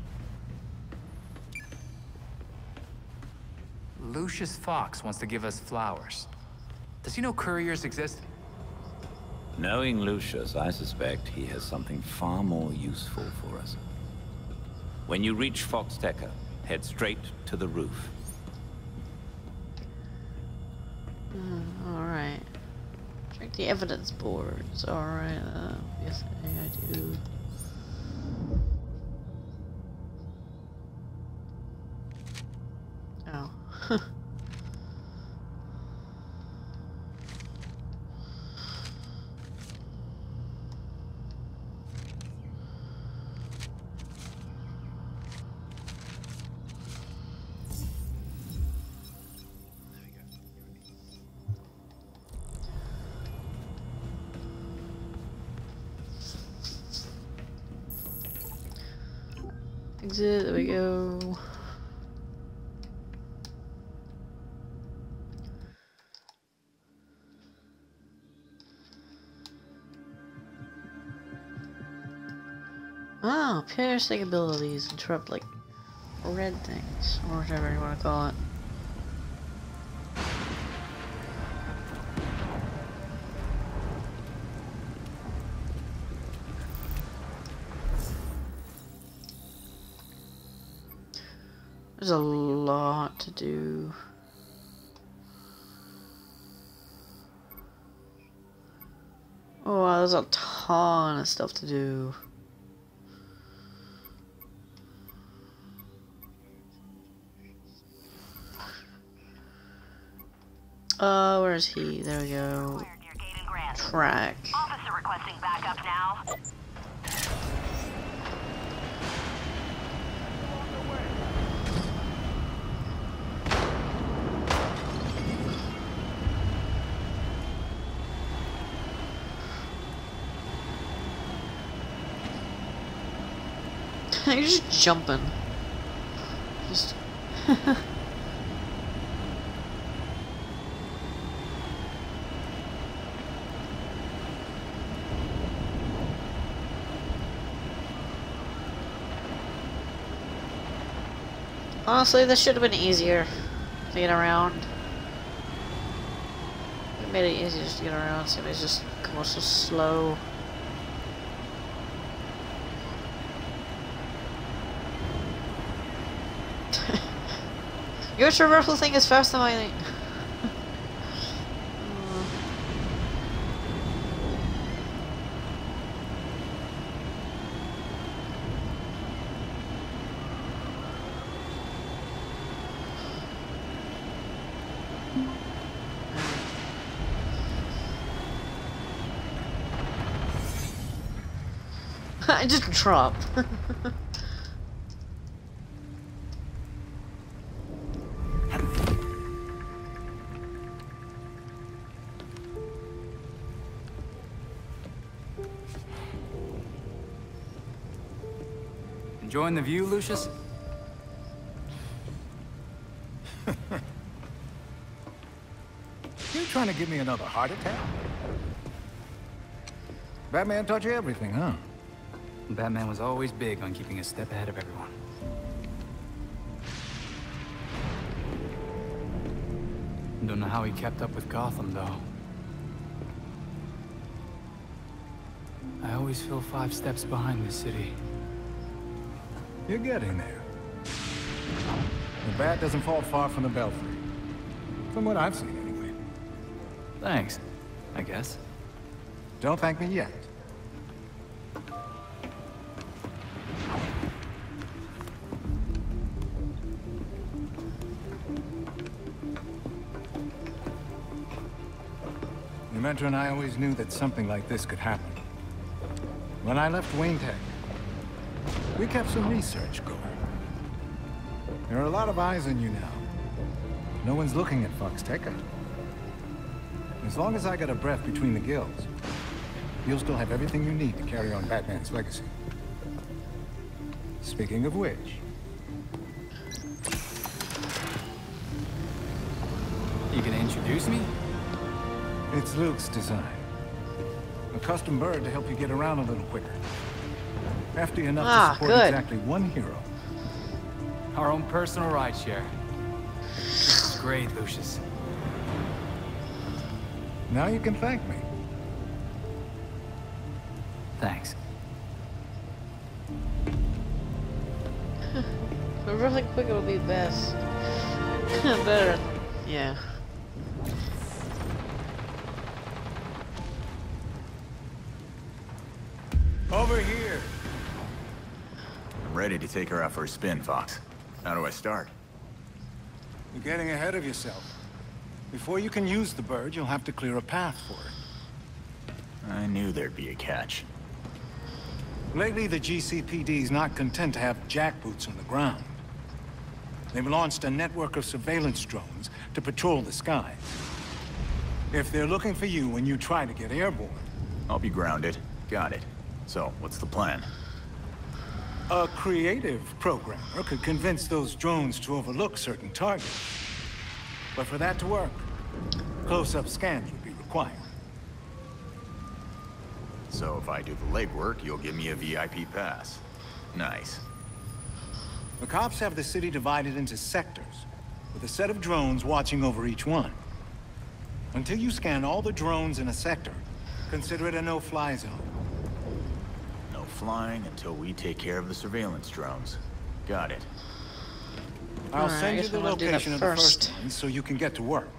Lucius Fox wants to give us flowers. Does he know couriers exist? Knowing Lucius, I suspect he has something far more useful for us. When you reach Foxteca, head straight to the roof. Alright. Check the evidence boards. Alright, yes, I do. Oh. Exit, there we go. Oh, piercing abilities interrupt like red things, or whatever you want to call it. There's a lot to do. Oh wow, there's a ton of stuff to do. Where is he? There we go. Track. Officer requesting backup now. You're just jumping. Just. Honestly, this should have been easier to get around. It made it easier just to get around, so it's just going so slow. Your traversal thing is faster than mine. I just dropped. Enjoying the view, Lucius? You trying to give me another heart attack? Batman taught you everything, huh? Batman was always big on keeping a step ahead of everyone. Don't know how he kept up with Gotham, though. I always feel 5 steps behind this city. You're getting there. The bat doesn't fall far from the belfry. From what I've seen, anyway. Thanks, I guess. Don't thank me yet. Your mentor and I always knew that something like this could happen. When I left Wayne Tech, we kept some research going. There are a lot of eyes on you now. No one's looking at Foxteca. As long as I got a breath between the gills, you'll still have everything you need to carry on Batman's legacy. Speaking of which... You gonna introduce me? It's Luke's design. A custom bird to help you get around a little quicker. Hefty enough to support exactly one hero. Our own personal rideshare. This is great, Lucius. Now you can thank me. Thanks. Really quick it'll be best. Better. Yeah. Over here. I'm ready to take her out for a spin, Fox. How do I start? You're getting ahead of yourself. Before you can use the bird, you'll have to clear a path for it. I knew there'd be a catch. Lately, the GCPD's not content to have jackboots on the ground. They've launched a network of surveillance drones to patrol the skies. If they're looking for you when you try to get airborne... I'll be grounded. Got it. So, what's the plan? A creative programmer could convince those drones to overlook certain targets. But for that to work, close-up scans would be required. So if I do the legwork, you'll give me a VIP pass. Nice. The cops have the city divided into sectors, with a set of drones watching over each one. Until you scan all the drones in a sector, consider it a no-fly zone. No flying until we take care of the surveillance drones. Got it. I'll send you the location of the first one so you can get to work.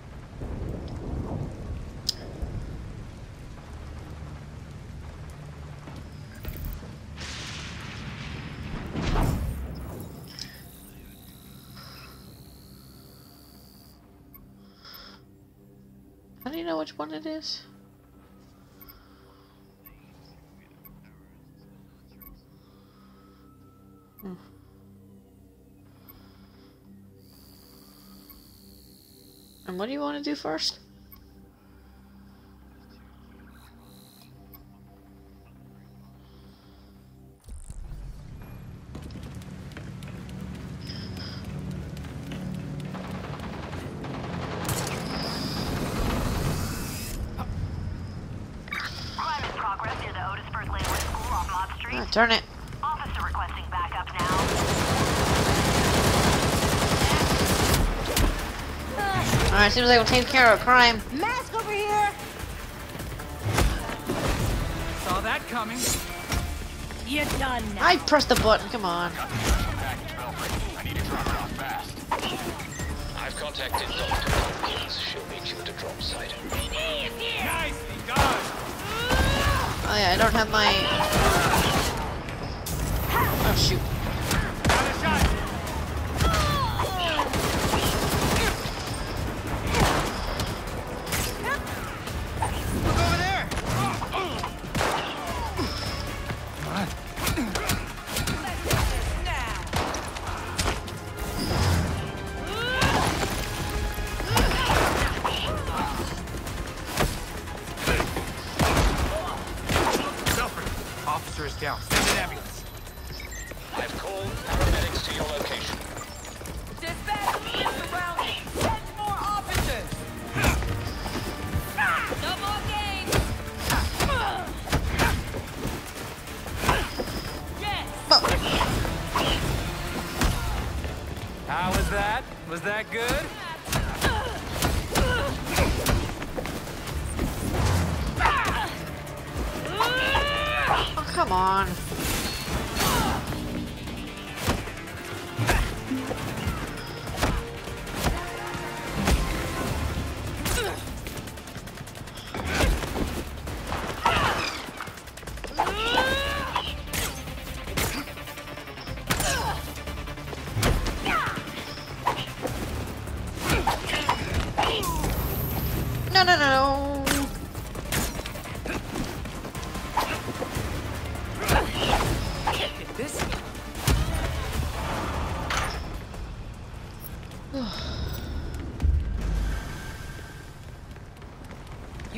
How do you know which one it is? And what do you want to do first? Turn it. Officer requesting backup now. Alright, seems like we're taking care of a crime. Mask over here! Saw that coming. You're done now. I pressed the button, come on. I need to drop it off fast. I've contacted Dr. Hopkins. She'll meet you at a drop site. Nicely done! Oh yeah, I don't have my... Oh shoot. Got a shot! Look over there! Officer is down. Send an ambulance. I've called paramedics to your location. Dispatch is surrounded. Send more officers. No more games. Yes. How was that? Was that good? Oh, come on. No, no, no.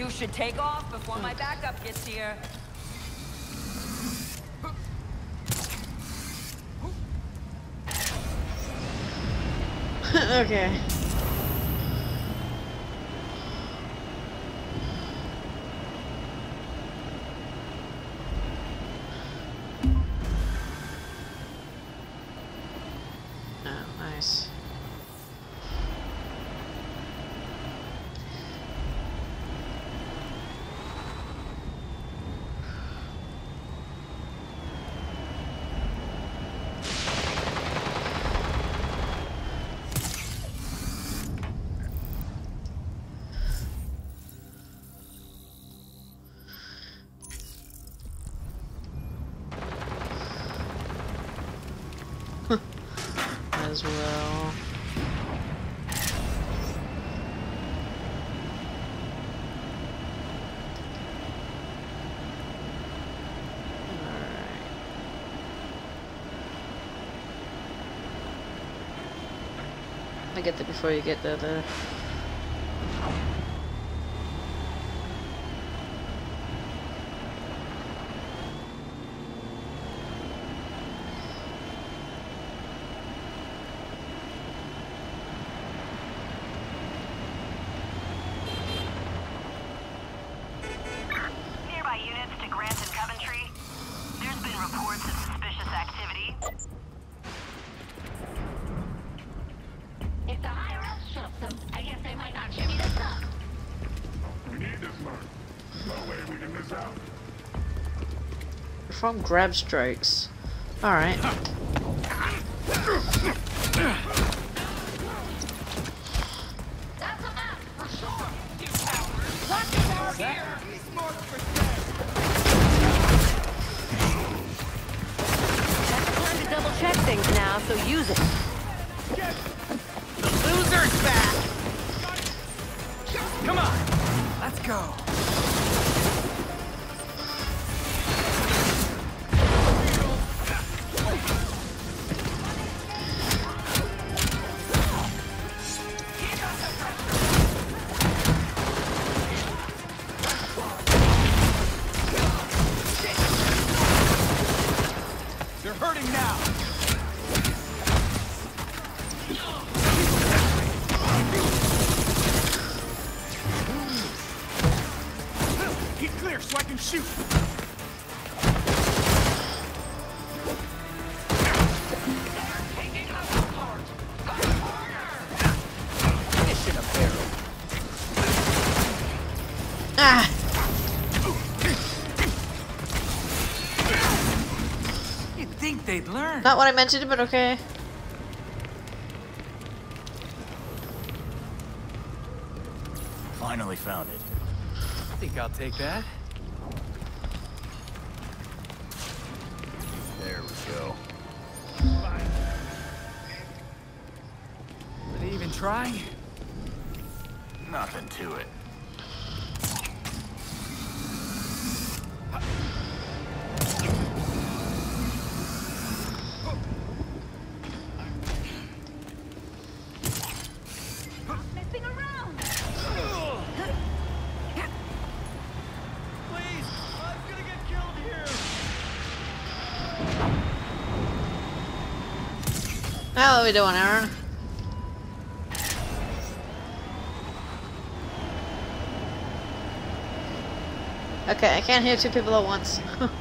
You should take off before my backup gets here. Okay. Oh, nice. As well. I get there before you get there. Nearby units to Grant and Coventry. There's been reports of suspicious activity. If the higher-ups shook them, I guess they might not shimmy this up. We need this mark. No way we can miss out. From grab strikes. Alright. That's a map, for sure. You cowards. Watch it out here. Time to double check things now, so use it. The loser's back! Come on, let's go. They're hurting now. Get clear so I can shoot. Mission a barrel. Ah! You'd think they'd learn. Not what I meant to do, but okay. Finally found it. I think I'll take that. There we go. Are they even trying? Nothing to it. Messing around. Please, I'm gonna get killed here. How are we doing, Aaron? Okay, I can't hear two people at once.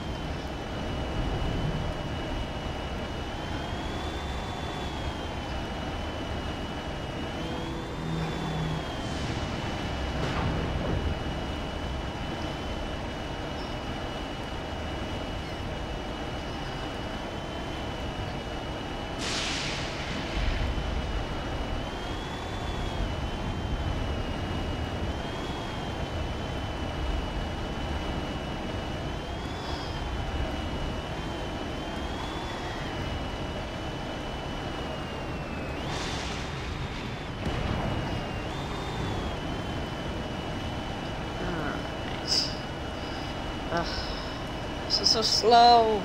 Ugh. This is so slow.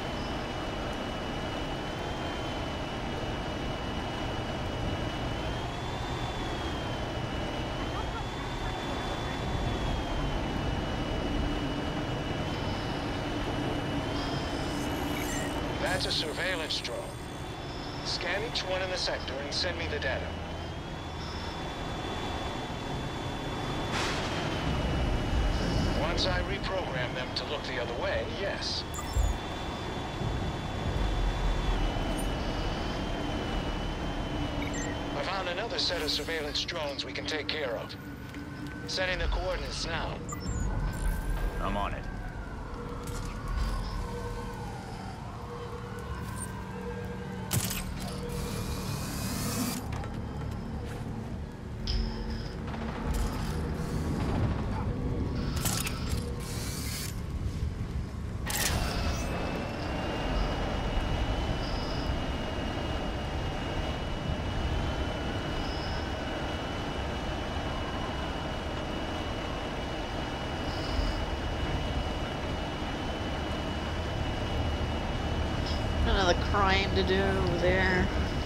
That's a surveillance drone. Scan each one in the sector and send me the data. Once I reprogram them to look the other way, yes. I found another set of surveillance drones we can take care of. Setting the coordinates now. I'm on it. Another crime to do over there.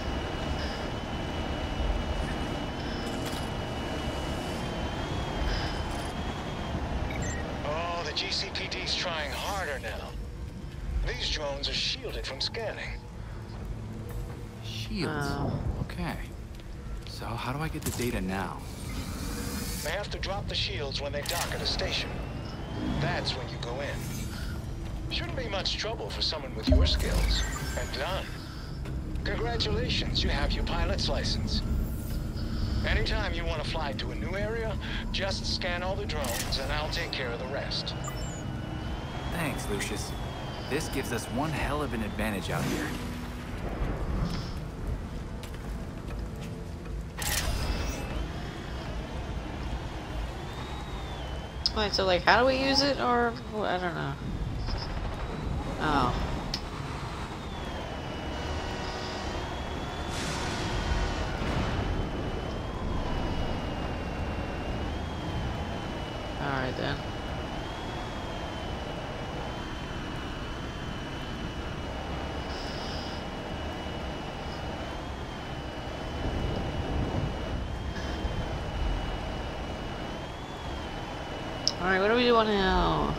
Oh, the GCPD's trying harder now. These drones are shielded from scanning. Shields. Okay. So how do I get the data now? They have to drop the shields when they dock at a station. That's when you go in. Shouldn't be much trouble for someone with your skills. And done. Congratulations, you have your pilot's license. Anytime you want to fly to a new area, just scan all the drones and I'll take care of the rest. Thanks, Lucius. This gives us one hell of an advantage out here. Wait, so like, how do we use it, or I don't know. Oh. Alright then. Alright, what are we doing now?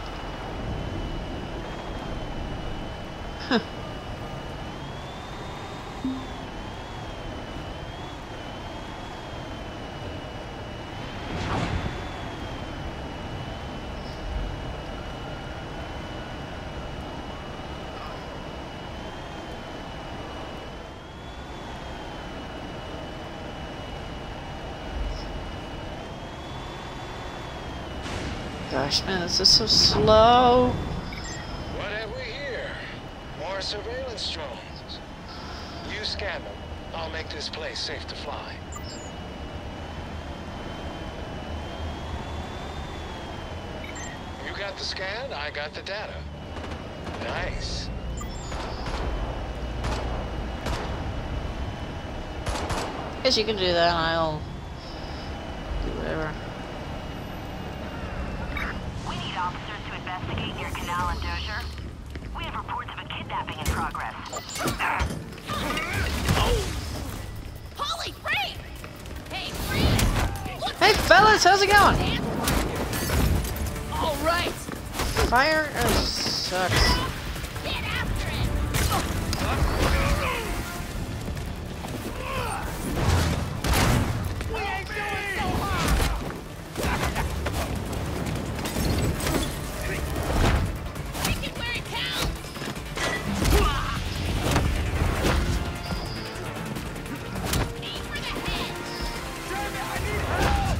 Gosh, man, this is so slow. What have we here? More surveillance drones. You scan them. I'll make this place safe to fly. You got the scan, I got the data. Nice. Guess you can do that, and I'll do whatever. We need officers to investigate near Canal and Dozier. We have reports of a kidnapping in progress. Holy freak! Hey, freak! Look, Hey, fellas, how's it going? all right. Fire sucks. Get after it. We ain't doing so hard. Take it where it counts. Aim for the head. Jamie, I need help!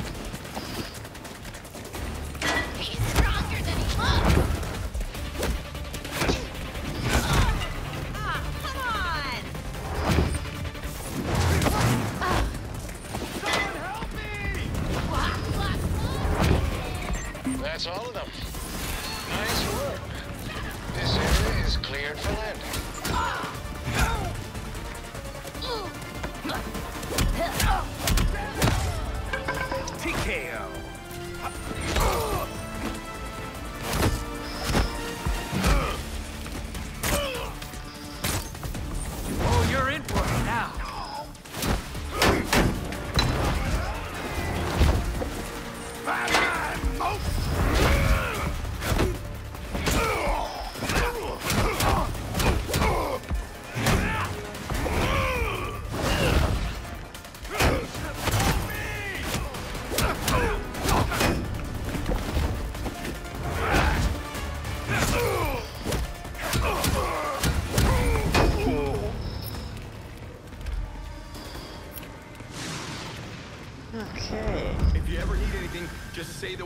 He's stronger than he looks. Come on.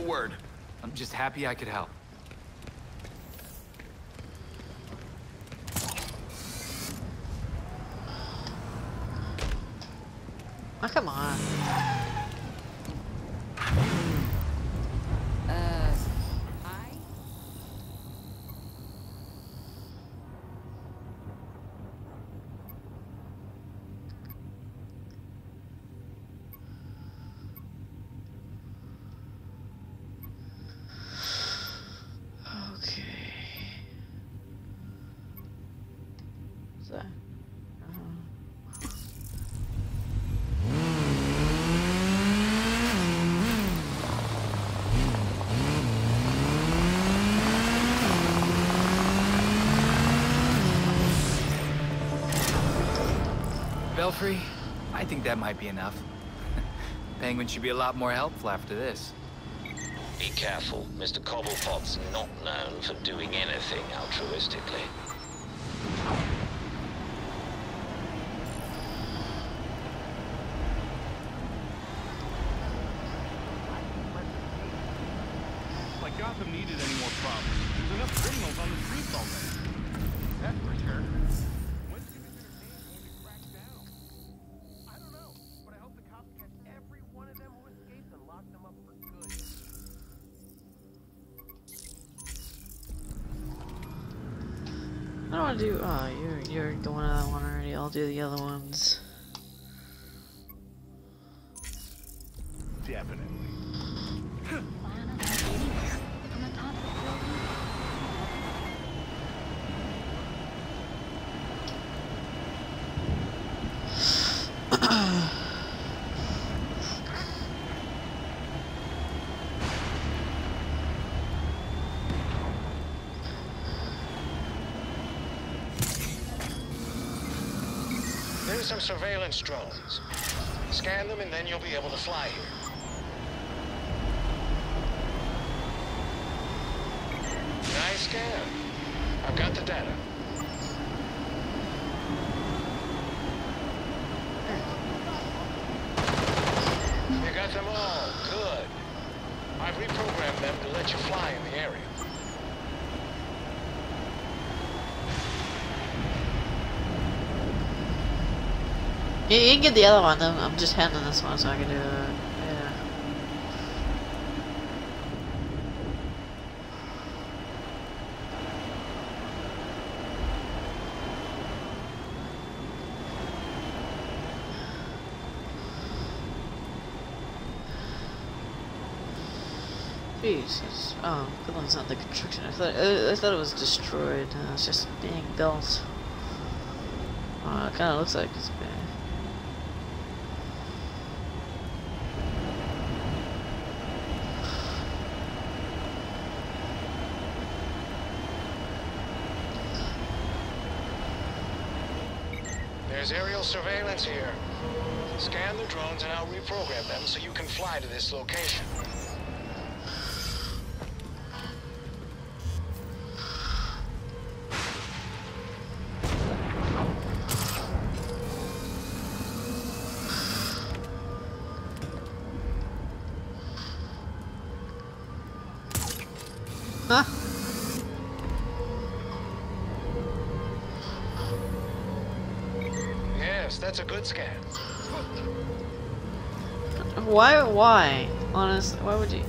word. I'm just happy I could help. Oh, come on. Okay. So. Belfry, I think that might be enough. Penguin should be a lot more helpful after this. Be careful. Mr. Cobblepot's not known for doing anything altruistically. Like Gotham needed any more problems. There's enough criminals on the streets already. That's for sure. When's Commissioner Kane going to crack down? I don't know, but I hope the cops catch every one of them who escaped and lock them up for good. I don't want to do. Oh, you're going to that one already. I'll do the other ones. Definitely. There's some surveillance drones. Scan them and then you'll be able to fly here. Nice scan. I've got the data. You got them all. Good. I've reprogrammed them to let you fly in the area. You can get the other one. I'm just handling this one so I can do it. Yeah. Jesus. Oh, good one's not the construction. I thought it was destroyed. It's just being built. Oh, it kind of looks like it's being. There's aerial surveillance here. Scan the drones and I'll reprogram them so you can fly to this location. Huh? Yes, that's a good scan. Why? Honestly, why would you?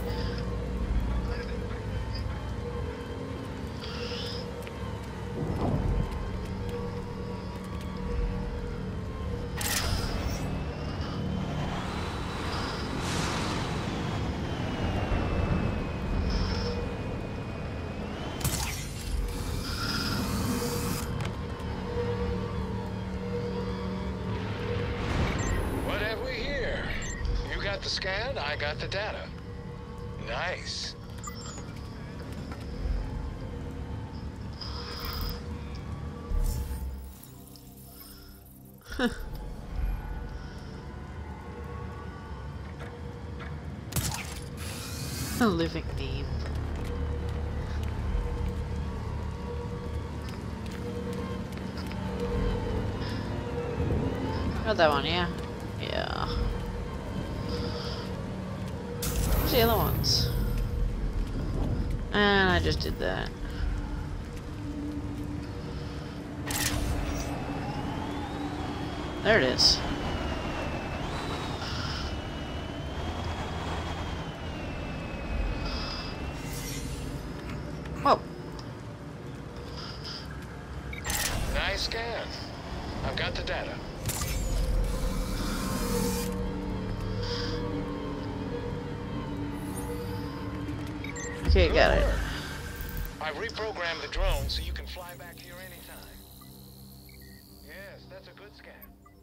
What have we here? You got the scan, I got the data. Nice. A living meme. Got that one, yeah. Yeah. Where's the other ones? And I just did that. There it is. Whoa. Nice scan. I've got the data. Okay, got it. I've reprogrammed the drone so you can fly back here anytime. Yes, that's a good scan.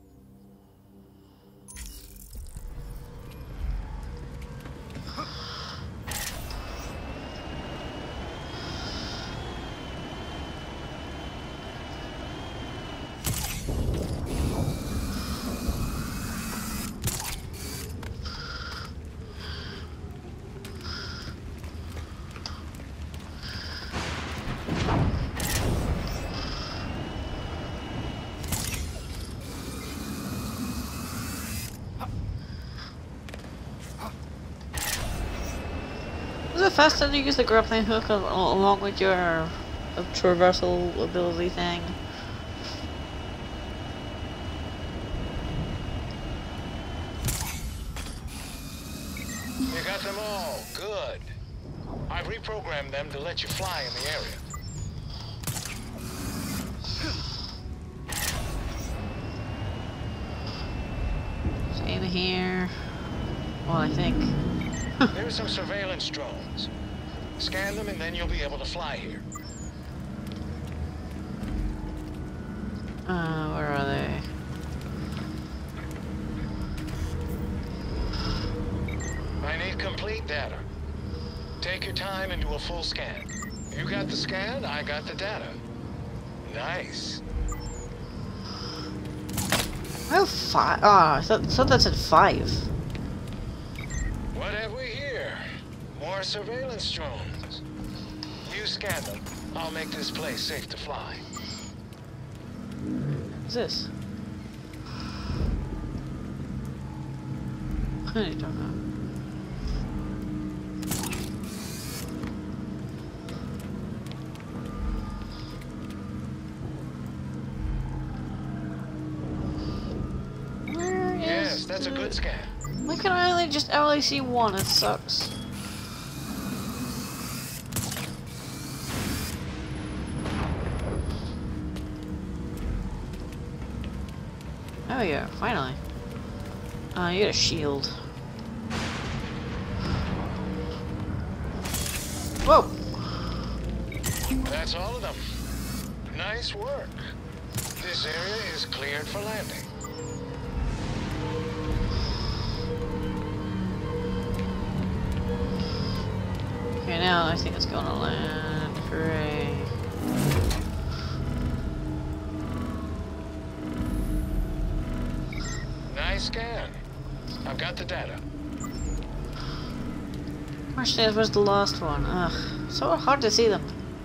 Was it faster to use the grappling hook along with your traversal ability thing? You got them all. Good. I've reprogrammed them to let you fly in the area. Same here. Well, I think. There are some surveillance drones. Scan them and then you'll be able to fly here. Where are they? I need complete data. Take your time and do a full scan. You got the scan, I got the data. Nice. Oh, 5. Ah, I thought that said 5. What have we here? More surveillance drones. You scan them. I'll make this place safe to fly. What's this? I don't know. Yes, that's a good scan. Why can I only see one? It sucks. Oh yeah, finally. You got a shield. Whoa! That's all of them. Nice work. This area is cleared for landing. Okay, now I think it's gonna land. Hooray. Nice scan. I've got the data. Question is, where's the last one? Ugh, so hard to see them.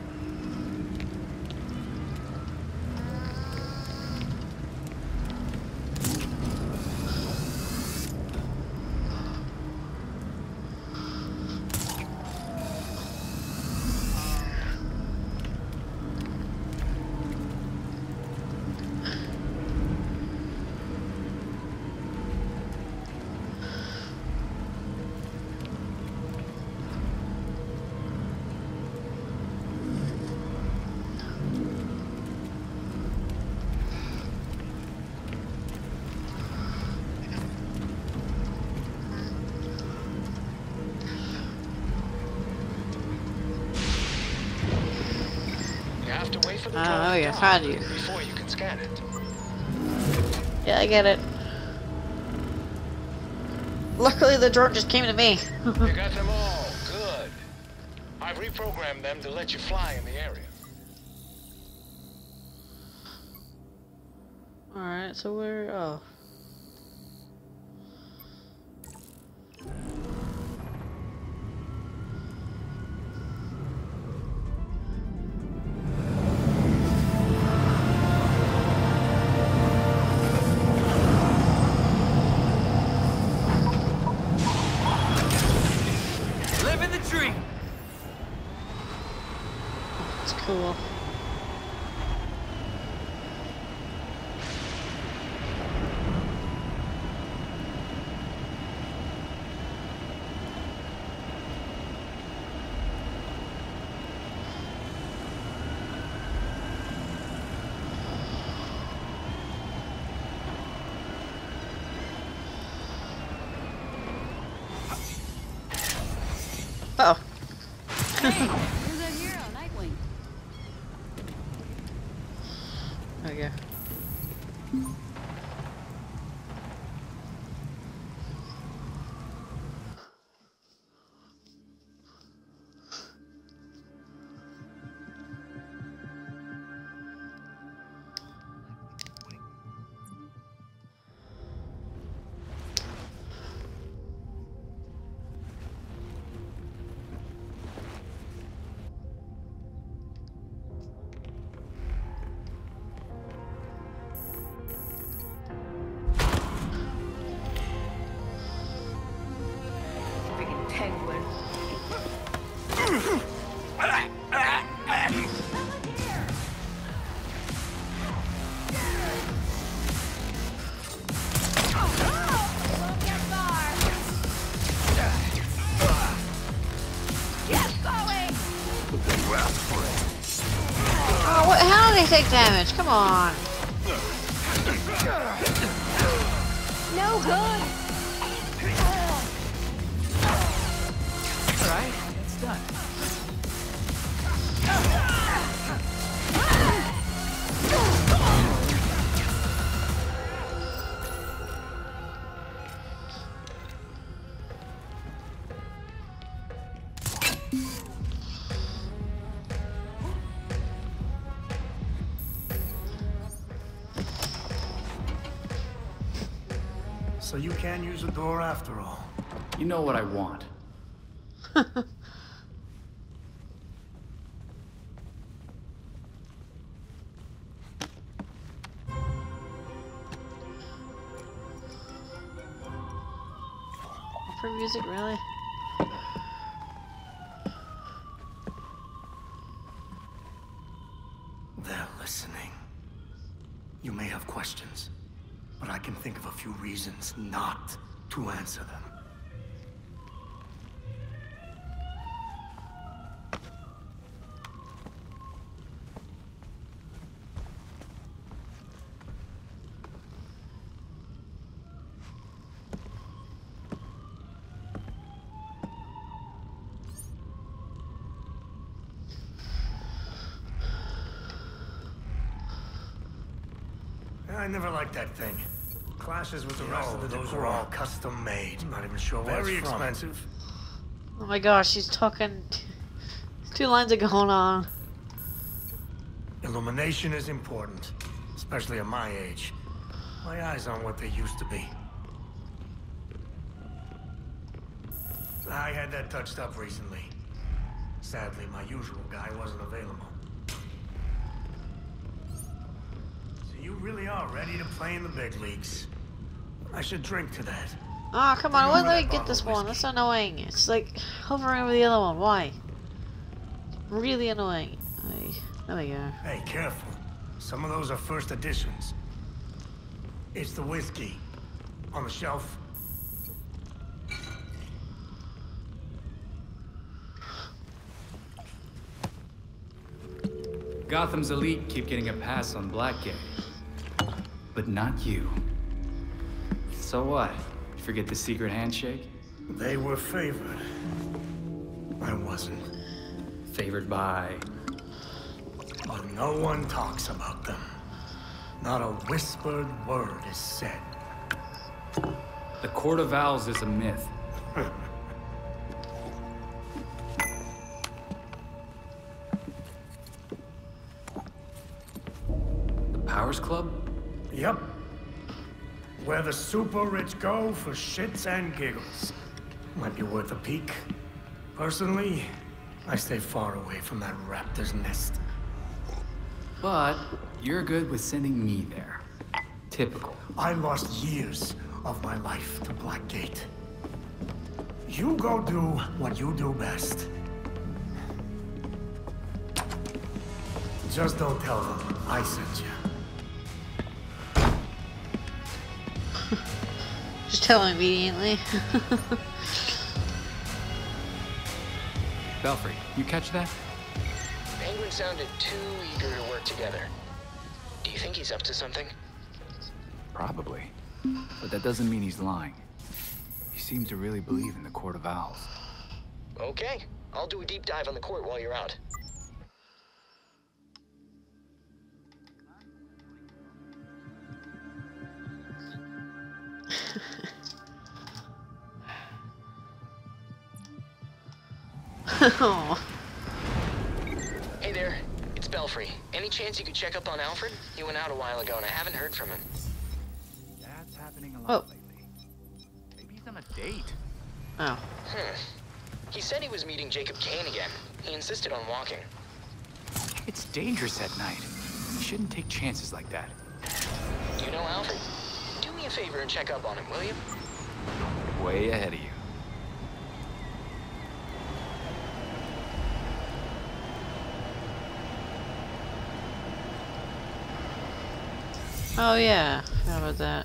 Oh yeah, found you. Before you can scan it. Yeah, I get it. Luckily the drone just came to me. You got them all. Good. I've reprogrammed them to let you fly in the area. Alright, so we're... oh. That's cool. Uh oh. Hey, here's that hero, Nightwing. Okay. Freaking penguin. Oh, what? How did they take damage? Come on. No good. Alright, it's done. So you can't use the door after all. You know what I want. For music, really? They're listening. You may have questions, but I can think of a few reasons not to answer them. I never liked that thing. Clashes with the rest of the decor. Those were all custom made. I'm not even sure where it's from. Very expensive. Oh my gosh, she's talking. 2 lines are going on. Illumination is important, especially at my age. My eyes aren't what they used to be. I had that touched up recently. Sadly, my usual guy wasn't available. You really are ready to play in the big leagues. I should drink to that. Oh, come on, why let me get this one? That's annoying. It's like hovering over the other one. Why? Really annoying. There we go. Hey, careful. Some of those are first editions. It's the whiskey. On the shelf. Gotham's elite keep getting a pass on Blackgate. But not you. So what? You forget the secret handshake? They were favored. I wasn't. Favored by... But no one talks about them. Not a whispered word is said. The Court of Owls is a myth. The Powers Club? Yep. Where the super rich go for shits and giggles. Might be worth a peek. Personally, I stay far away from that raptor's nest. But you're good with sending me there. Typical. I lost years of my life to Blackgate. You go do what you do best. Just don't tell them I sent you. Just tell him immediately. Belfry, you catch that? Penguin sounded too eager to work together. Do you think he's up to something? Probably. But that doesn't mean he's lying. He seems to really believe in the Court of Owls. Okay, I'll do a deep dive on the court while you're out. Oh. Hey there, it's Belfry. Any chance you could check up on Alfred? He went out a while ago and I haven't heard from him. That's happening a lot lately. Maybe he's on a date. Oh. He said he was meeting Jacob Kane again. He insisted on walking. It's dangerous at night. You shouldn't take chances like that. Do you know Alfred? Do me a favor and check up on him, will you? Way ahead of you. Oh yeah, how about that?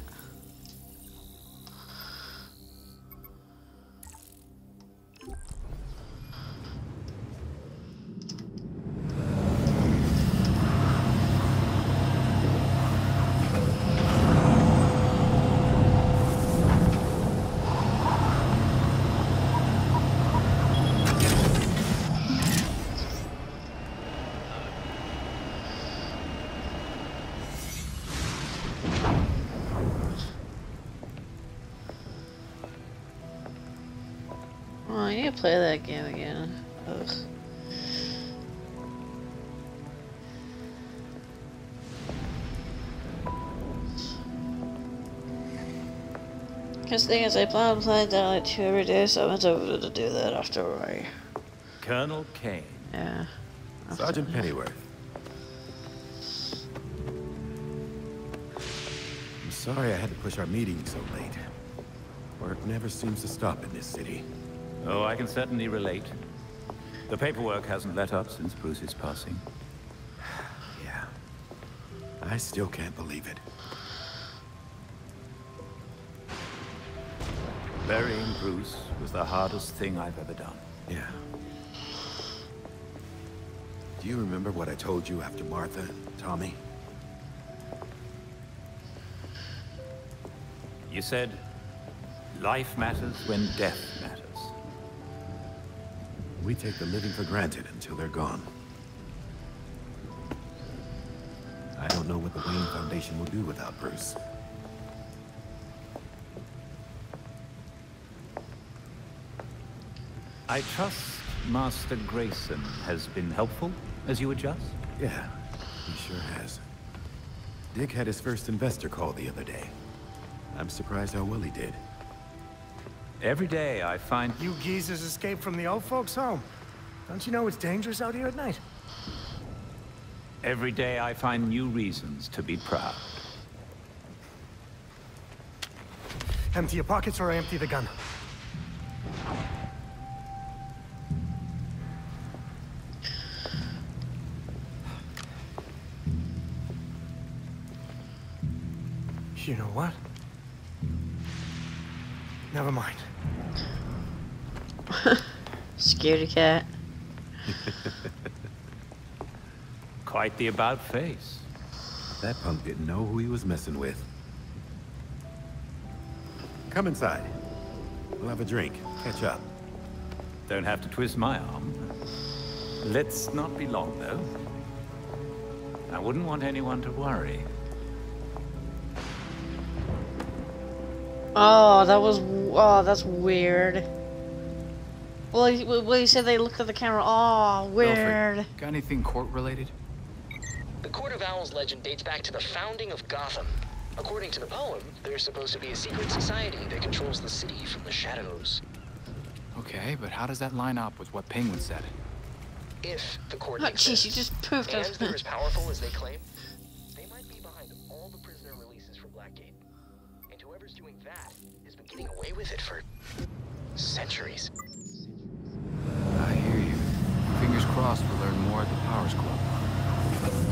Oh, I need to play that game again. Ugh. Because the thing is, I plan on playing that like 2 every day, so I went over to do that after I... Colonel Kane. Yeah. Sergeant Pennyworth. I'm sorry I had to push our meeting so late. Work never seems to stop in this city. Oh, I can certainly relate. The paperwork hasn't let up since Bruce's passing. Yeah. I still can't believe it. Burying Bruce was the hardest thing I've ever done. Yeah. Do you remember what I told you after Martha and Tommy? You said, life matters when death matters. We take the living for granted until they're gone. I don't know what the Wayne Foundation will do without Bruce. I trust Master Grayson has been helpful as you adjust? Yeah, he sure has. Dick had his first investor call the other day. I'm surprised how well he did. Every day I find... You geezers escaped from the old folks' home. Don't you know it's dangerous out here at night? Every day I find new reasons to be proud. Empty your pockets or I empty the gun. You know what? Never mind. Scaredy cat. Quite the about face. That punk didn't know who he was messing with. Come inside. We'll have a drink, catch up. Don't have to twist my arm. Let's not be long, though. I wouldn't want anyone to worry. Oh, that was... Oh, that's weird. Well, you said they looked at the camera. Oh, weird. Belfry, got anything court-related? The Court of Owls legend dates back to the founding of Gotham. According to the poem, there's supposed to be a secret society that controls the city from the shadows. Okay, but how does that line up with what Penguin said? If the court Oh, exists, jeez, you just poofed and us. they're as powerful as they claim, they might be behind all the prisoner releases for Blackgate. And whoever's doing that has been getting away with it for centuries. I hear you. Fingers crossed we'll learn more at the Powers Club.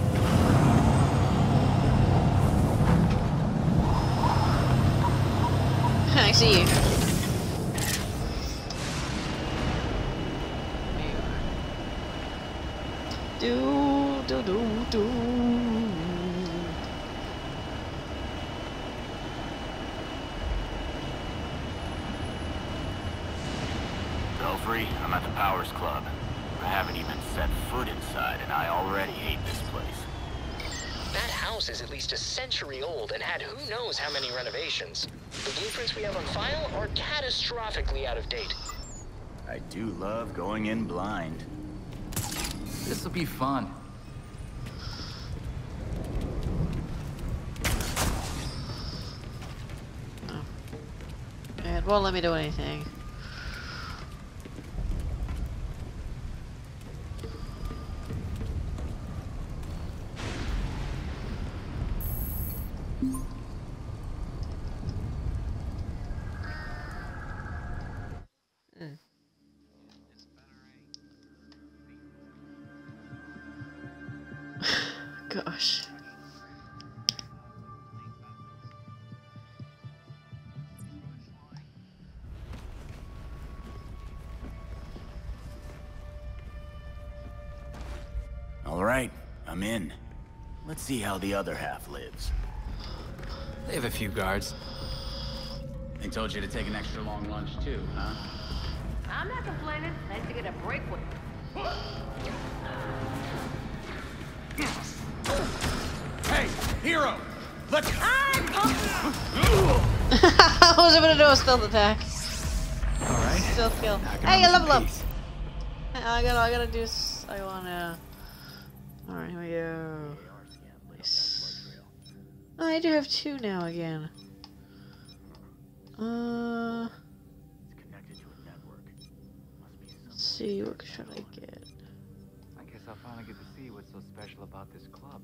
can't see you. Do. Belfry, I'm at the Powers Club. I haven't even set foot inside, and I already hate this place. That house is at least a century old and had who knows how many renovations. The blueprints we have on file are catastrophically out of date. I do love going in blind. This'll be fun. It won't let me do anything. Gosh. All right, I'm in. Let's see how the other half lives. They have a few guards. They told you to take an extra long lunch too, huh? I'm not complaining. Nice to get a break with. Hey, hero! Let's. I was able to do a stealth attack. All right. Stealth kill. Hey, level up. I gotta do. I wanna. All right, here we go. Nice. Oh, I do have 2 now again. Let's see, what should I get? I guess I'll finally get to see what's so special about this club.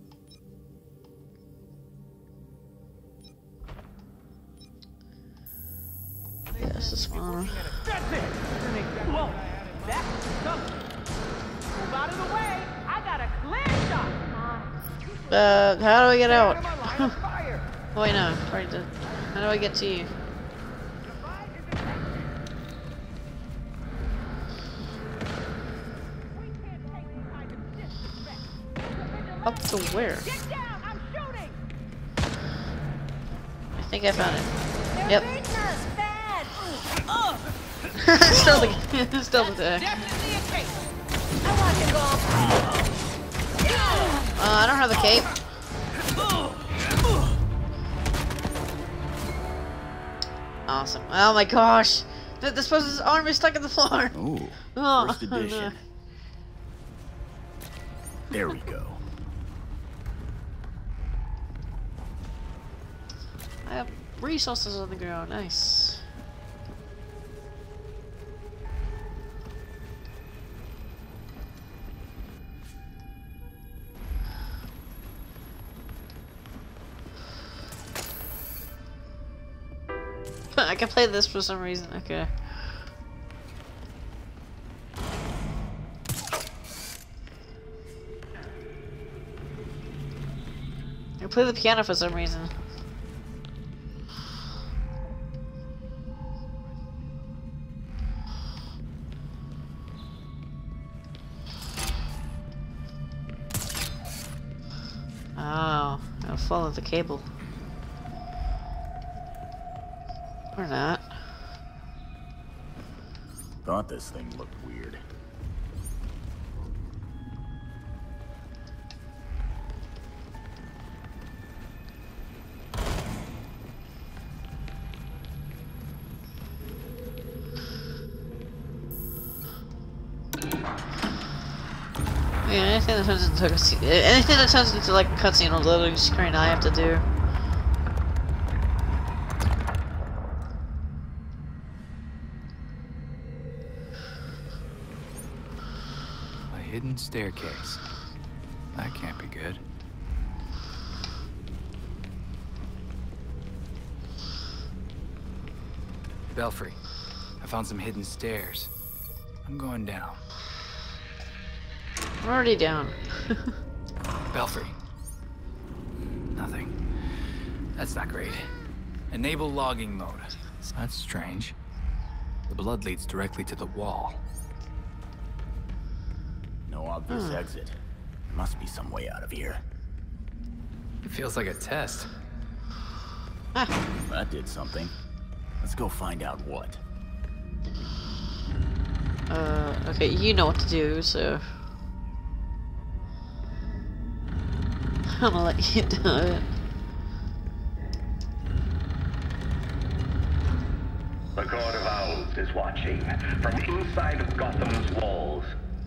Yes, this one. That's it! Whoa! That's something. Move out of the way! I got a clear shot! How do I get out? Oh wait, no. Right. How do I get to you? Up to where? I think I found it. Yep. Stealth attack. I don't have a cape. Awesome. Oh my gosh. This person's arm is stuck in the floor. Ooh, Oh, first edition. no. There we go. I have resources on the ground. Nice. I can play this for some reason. Okay. I play the piano for some reason. Oh, I'll follow the cable. Or not. Thought this thing looked weird. Yeah, anything that turns into a cutscene, anything that turns into like a cutscene or loading screen, I have to do. A hidden staircase. That can't be good. Belfry, I found some hidden stairs. I'm going down. I'm already down. Belfry. Nothing. That's not great. Enable logging mode. That's strange. The blood leads directly to the wall. No obvious exit. There must be some way out of here. It feels like a test. That did something. Let's go find out what. Okay, you know what to do, so... I'm gonna let you do it. The Court of Owls is watching from inside of Gotham's walls.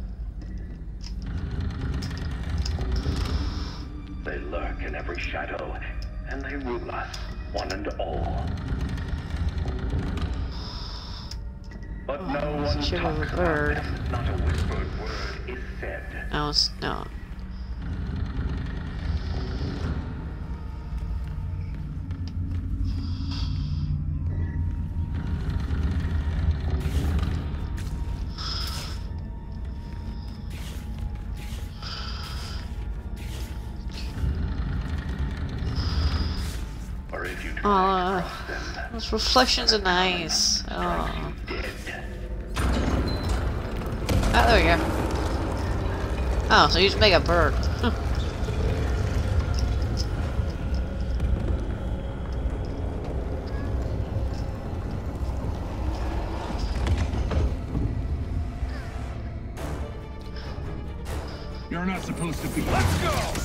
They lurk in every shadow, and they rule us, one and all. But no one talks about them. Not a whispered word is said. No, it's not. Those reflections are nice. Oh. Ah, there we go. Oh, so you just make a bird. You're not supposed to be. Let's go!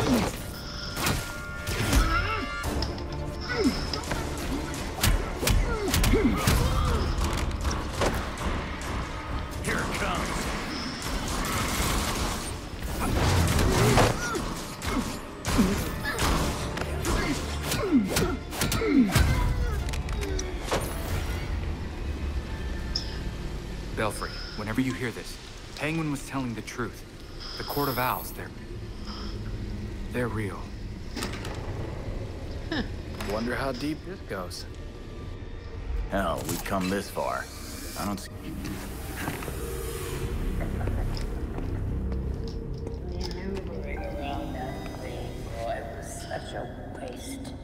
Here it comes. Belfry, whenever you hear this, Penguin was telling the truth. The Court of Owls, they're real. Wonder how deep this goes. Hell, we've come this far. I don't see... Maneuvering around that thing, boy, was such a waste.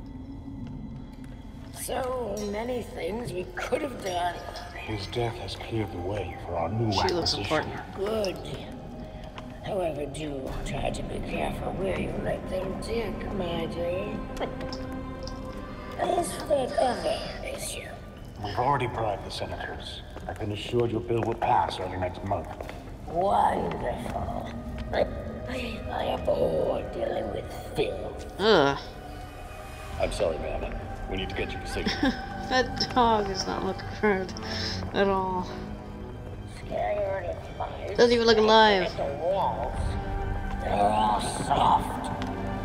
So many things we could have done. His death has cleared the way for our new She looks important. Good. However, do try to be careful where you let them dig, my dear. As for that other issue, We've already bribed the senators. I've been assured your bill will pass early next month. wonderful. I am bored dealing with Phil. Ugh. I'm sorry, ma'am. We need to get you to safety. That dog does not look good at all. Doesn't even look alive. The walls, they're all soft.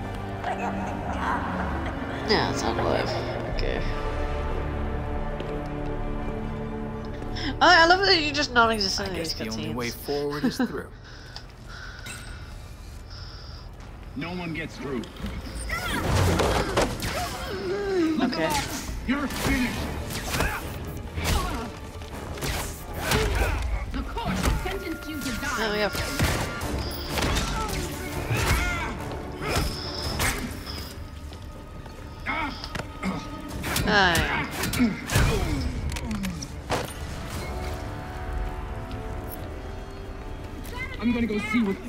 Yeah, it's not alive. Okay. Oh, I love that you just non-existent in these The only cutscenes. way forward is through. No one gets through. Okay. You're finished. The court sentenced you to die. Oh, yeah. Hi. I'm gonna go see what.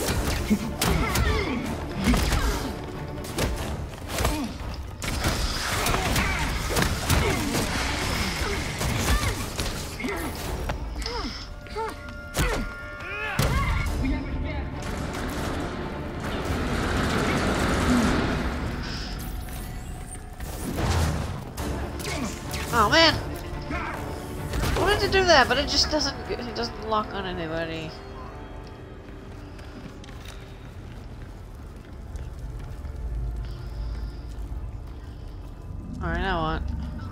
Oh man! I wanted to do that, but it just doesn't lock on anybody. Alright, now what?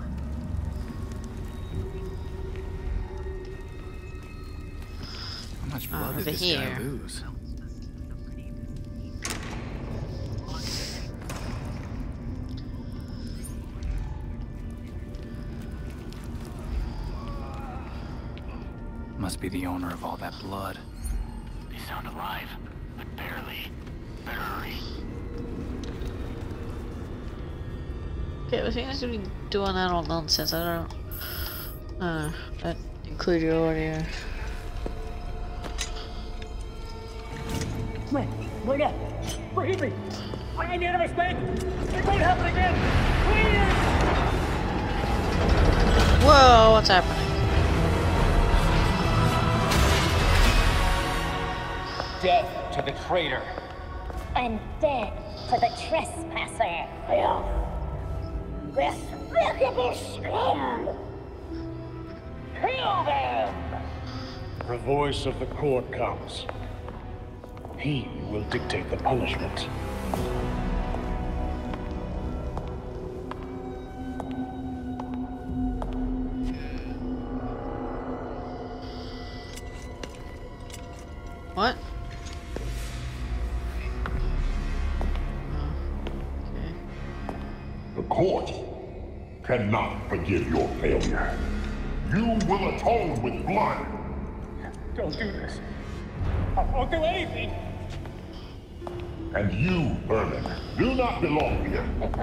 How much blood did over this here. guy lose? Must be the owner of all that blood. They sound alive, but barely. Better hurry. Okay, but he has to be doing that all nonsense. I don't. That include your audio. Look out! Forgive me! I made a mistake! It won't happen again! Please! Whoa, what's happening? Death to the traitor. And dead to the trespasser. Despicable scum! Kill them! The voice of the court comes. He will dictate the punishment. What? The court cannot forgive your failure. You will atone with blood. Don't do this. I won't do anything! And you, Vermin, do not belong here.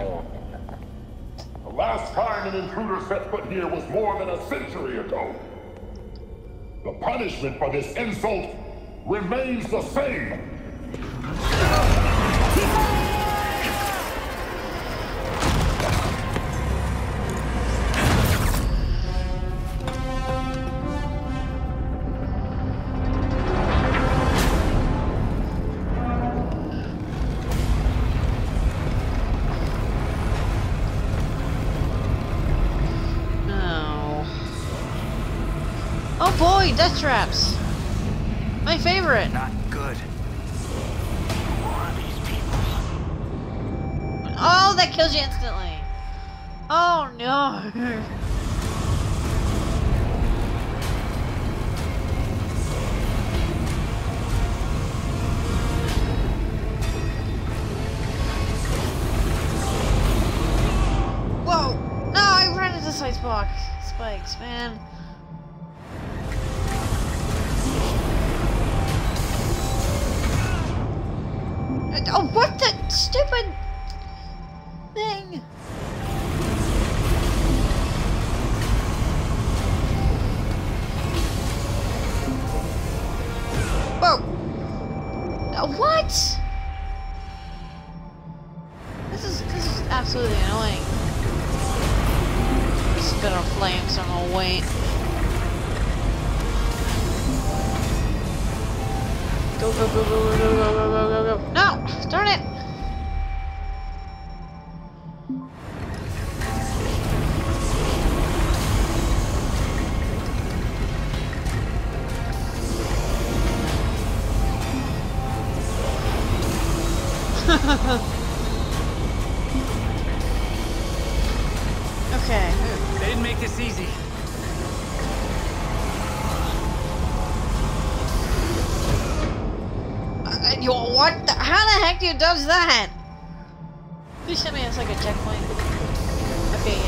The last time an intruder set foot here was more than a century ago. The punishment for this insult remains the same. Oh boy, death traps! My favorite! Not good. Oh, that kills you instantly! Oh no! Whoa! No, I ran into spikes, man. Oh, what the stupid thing? Whoa! What? This is absolutely annoying. This is gonna flame, so I'm gonna wait. Go, go, go, go, go, go, go, go, go, go. No! Darn it! Okay. They didn't make this easy. What the? How the heck do you dodge that? Please tell me it's like a checkpoint. Okay,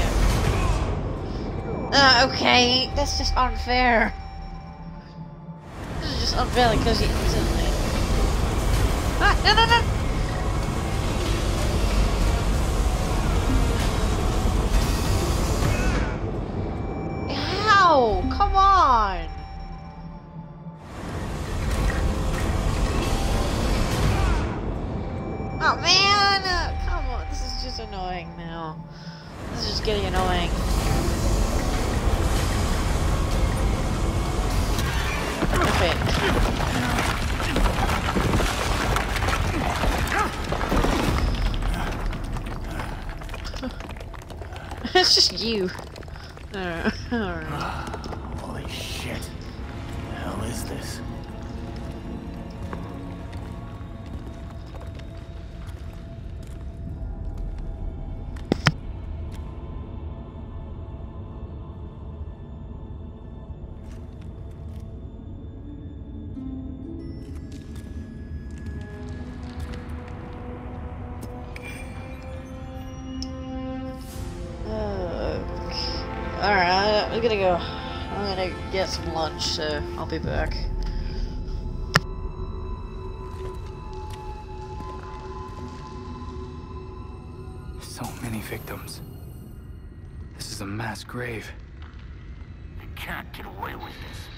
yeah. Okay, that's just unfair. This is just unfair because you instantly. Ah, no, no, no! How? Come on! Oh man! Come on, this is just annoying now. This is just getting annoying. Okay. It's just you. Alright. Holy shit. The hell is this? Alright, I'm gonna go. I'm gonna get some lunch, so I'll be back. So many victims. is a mass grave. You can't get away with this.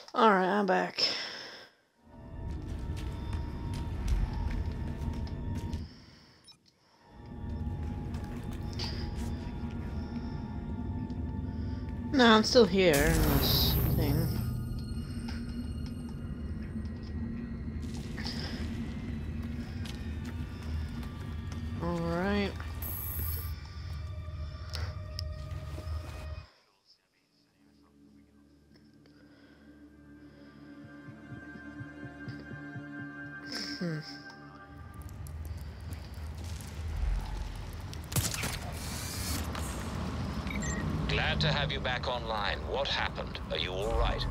Alright, I'm back. No, I'm still here in this thing. Alright. Glad to have you back online. What happened? Are you all right?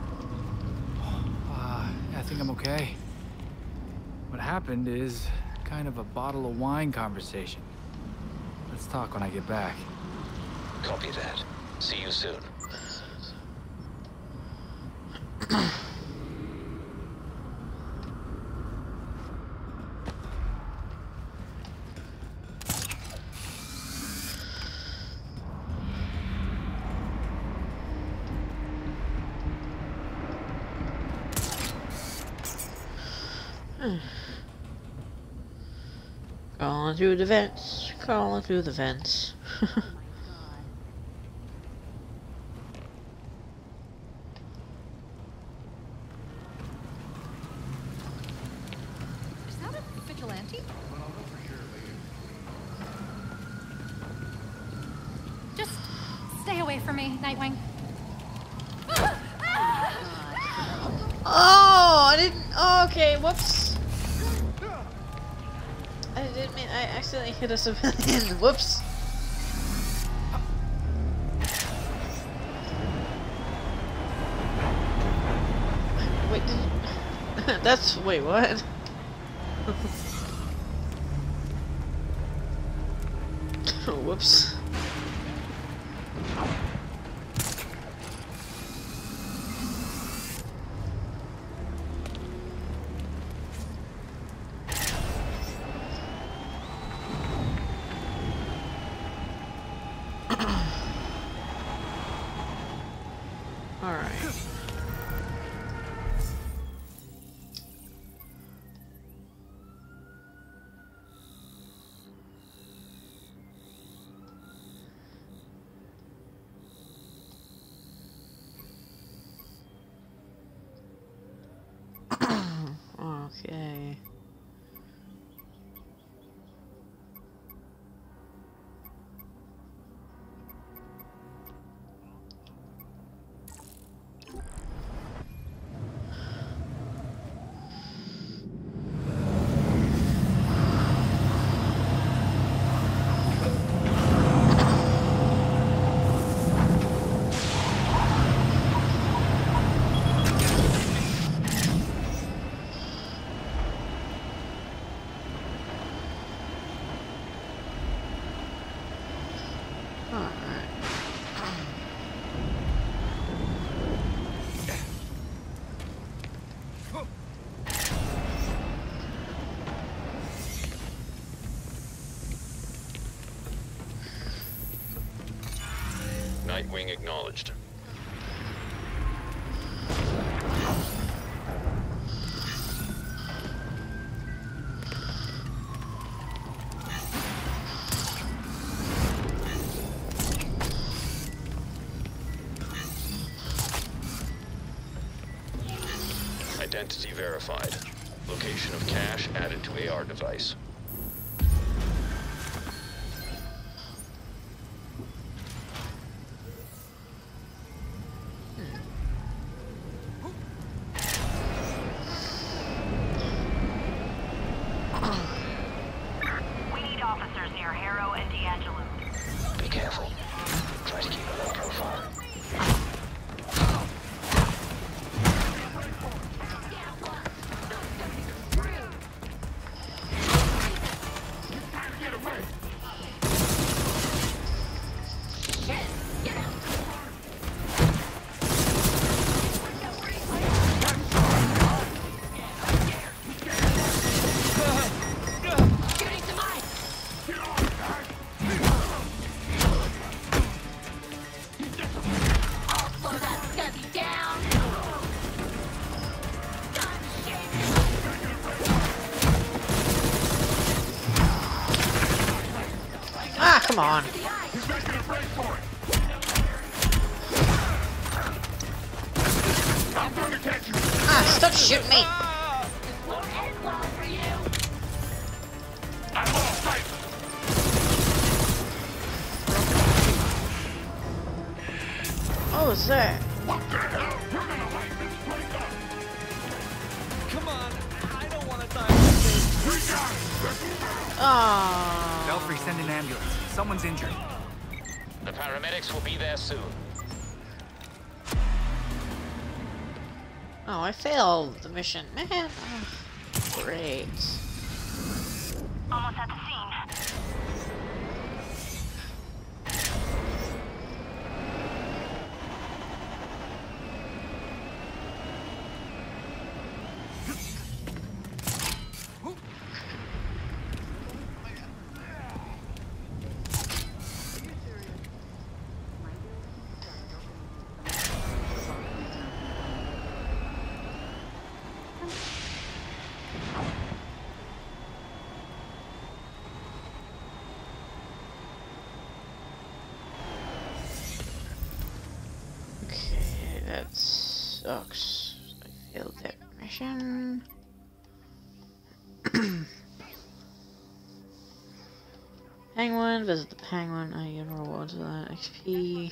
I think I'm okay. What happened is kind of a bottle of wine conversation. Let's talk when I get back. Copy that. See you soon. Calling through the vents. Calling through the vents. Is that a vigilante? Just stay away from me, Nightwing. Oh, I didn't. Oh, okay, whoops. I didn't mean. I accidentally hit a civilian. Whoops. Wait, did that's. Wait, what? Oh, whoops. Okay. Nightwing acknowledged. Identity verified. Location of cache added to AR device. We need officers near Harrow and D'Angelo. Be careful. Try to keep a low profile. come on. Ah, stop shooting me. What was that? What the hell? We're gonna light this place up. Come on, I don't want to die like this. We got it. Oh. Belfry, send an ambulance. Someone's injured. The paramedics will be there soon. Oh, I failed the mission, man. Oh, great. Almost at the scene. Okay, that sucks. I failed that mission. Penguin, visit the penguin. I get rewards for that. XP.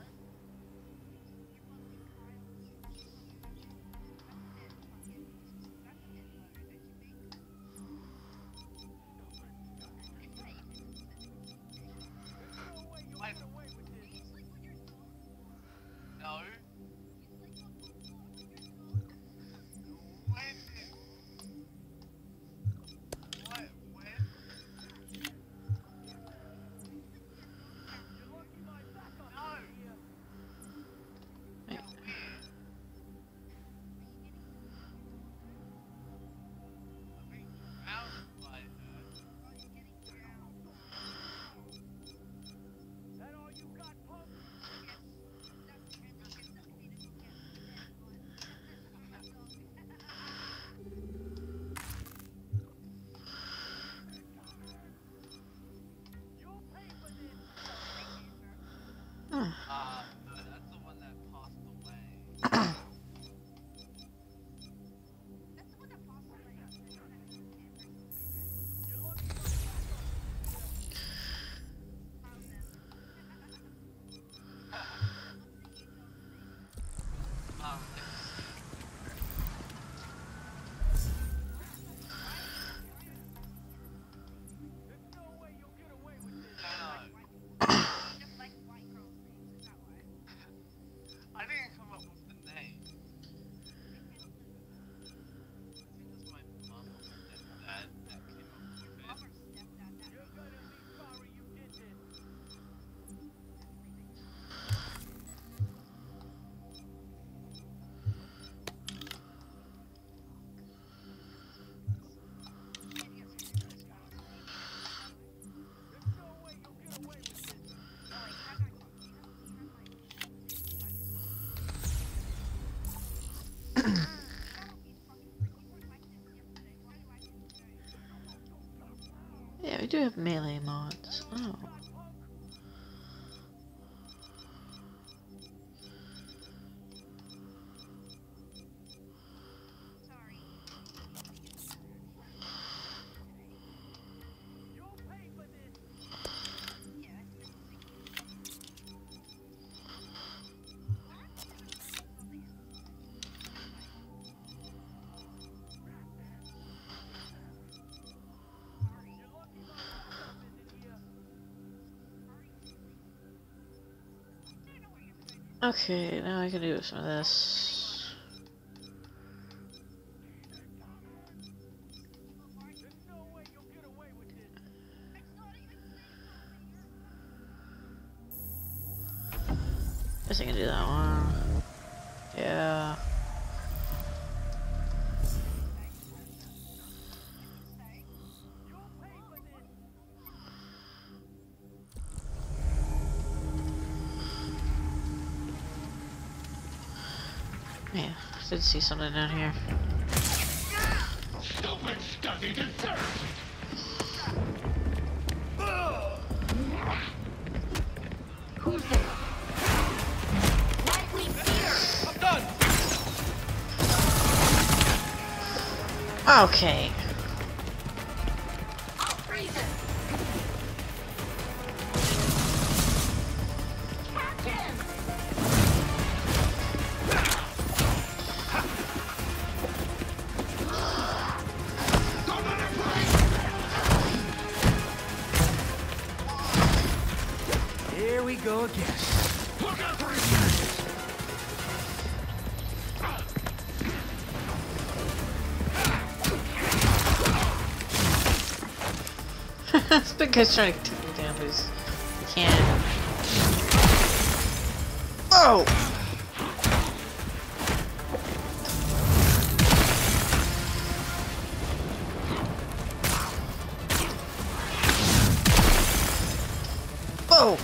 Yeah, we do have melee mods. Oh. Okay, now I can do some of this. Guess I can do that one. Yeah. Yeah, I did see something down here. Stupid stuffy dessert! Okay. Here we go again. Look out for This big guy's trying to take me down, but he can't. Oh! Whoa!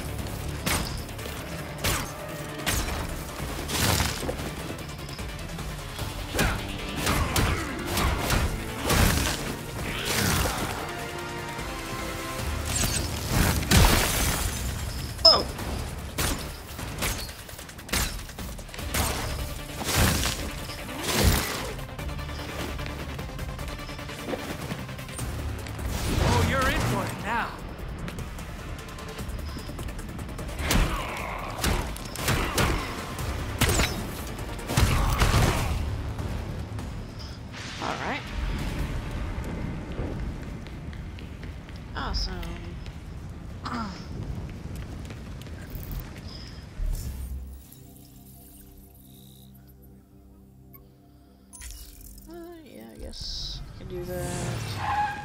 Oh! Oh, you're in for it now. Alright. Awesome. Yeah, I guess I can do that.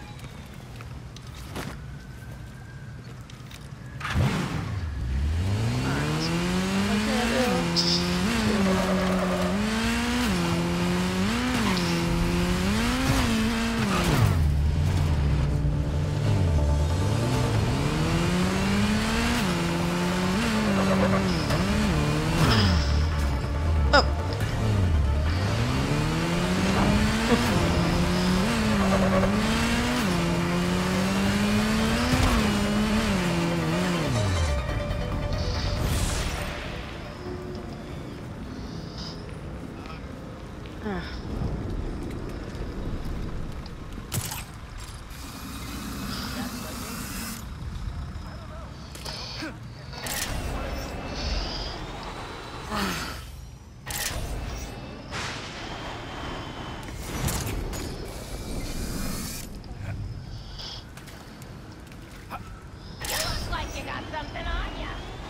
Looks like you got something on ya.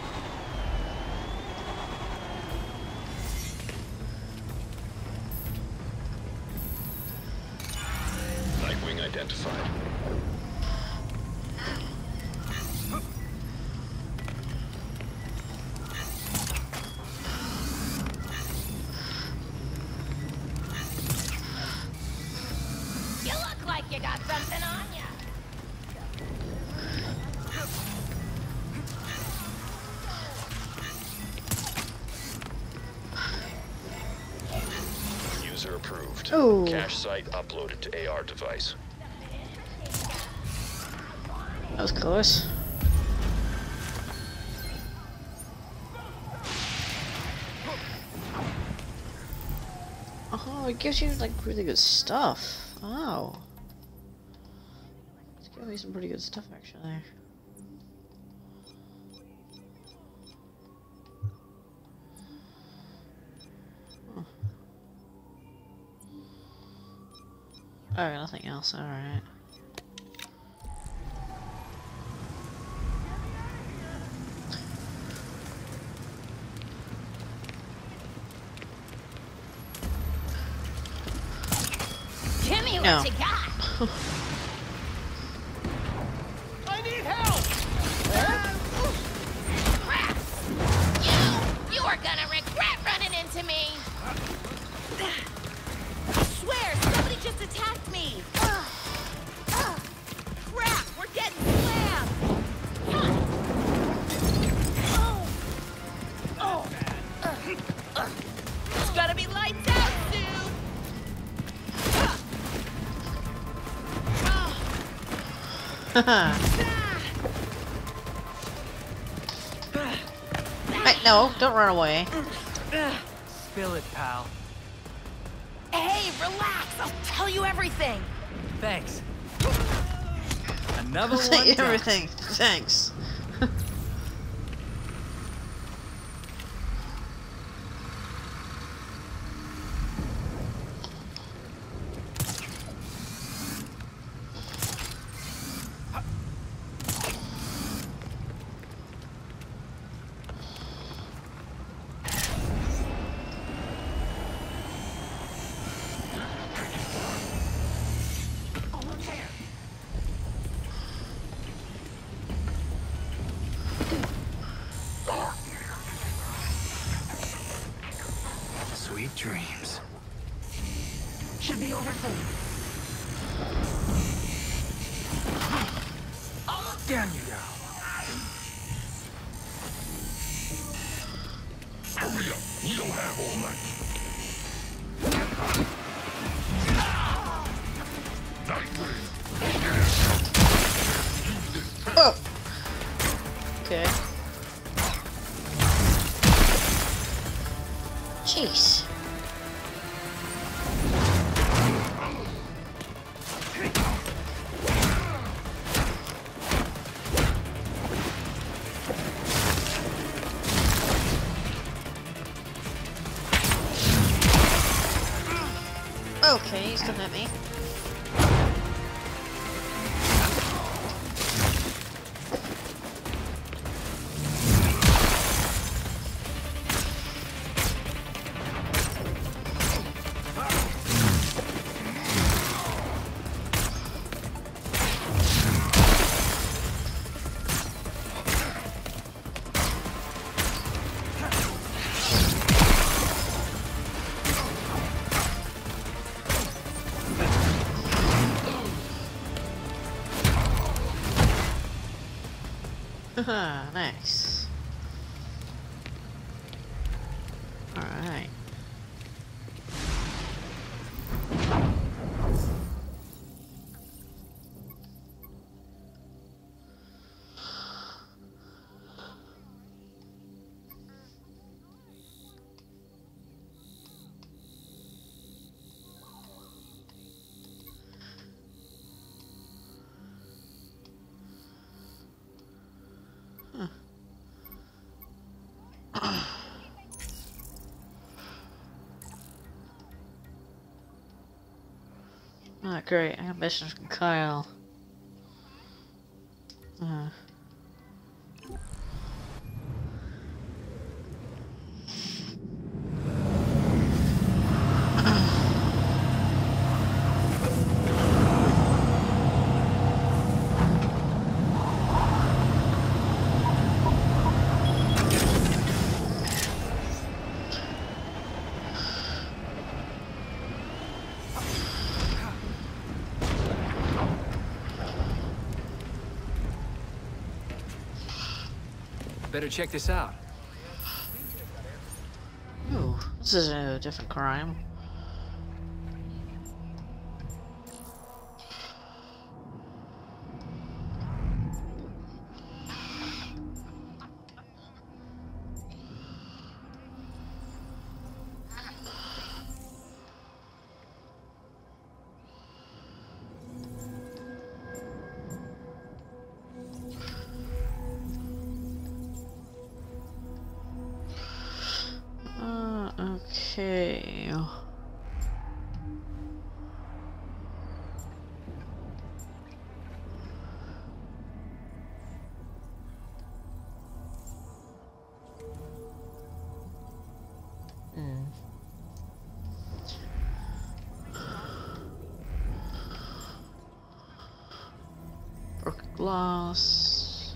Nightwing identified. You look like you got something on ya. User approved. Ooh. Cache site uploaded to AR device. That was close. Oh, it gives you like really good stuff. Oh. It's giving me some pretty good stuff actually. Huh. Oh, nothing else, alright. Give me No. what you got. I need help! Crap! You are gonna regret running into me. I swear, somebody just attacked me. Crap! We're getting slammed. It's gonna be lights out soon. Hey, no, don't run away. Spill it, pal. Hey, relax. I'll tell you everything. Thanks. Another Say one down. everything. Thanks. Sweet dreams. Should be over soon. Damn you, girl. Hurry up. We don't have all night. Oh. Okay. Jeez. Okay, he's coming at me. Nice. Alright. Oh, great. I got missions from Kyle. Better check this out. Ooh, this is a different crime. Okay. Broken glass.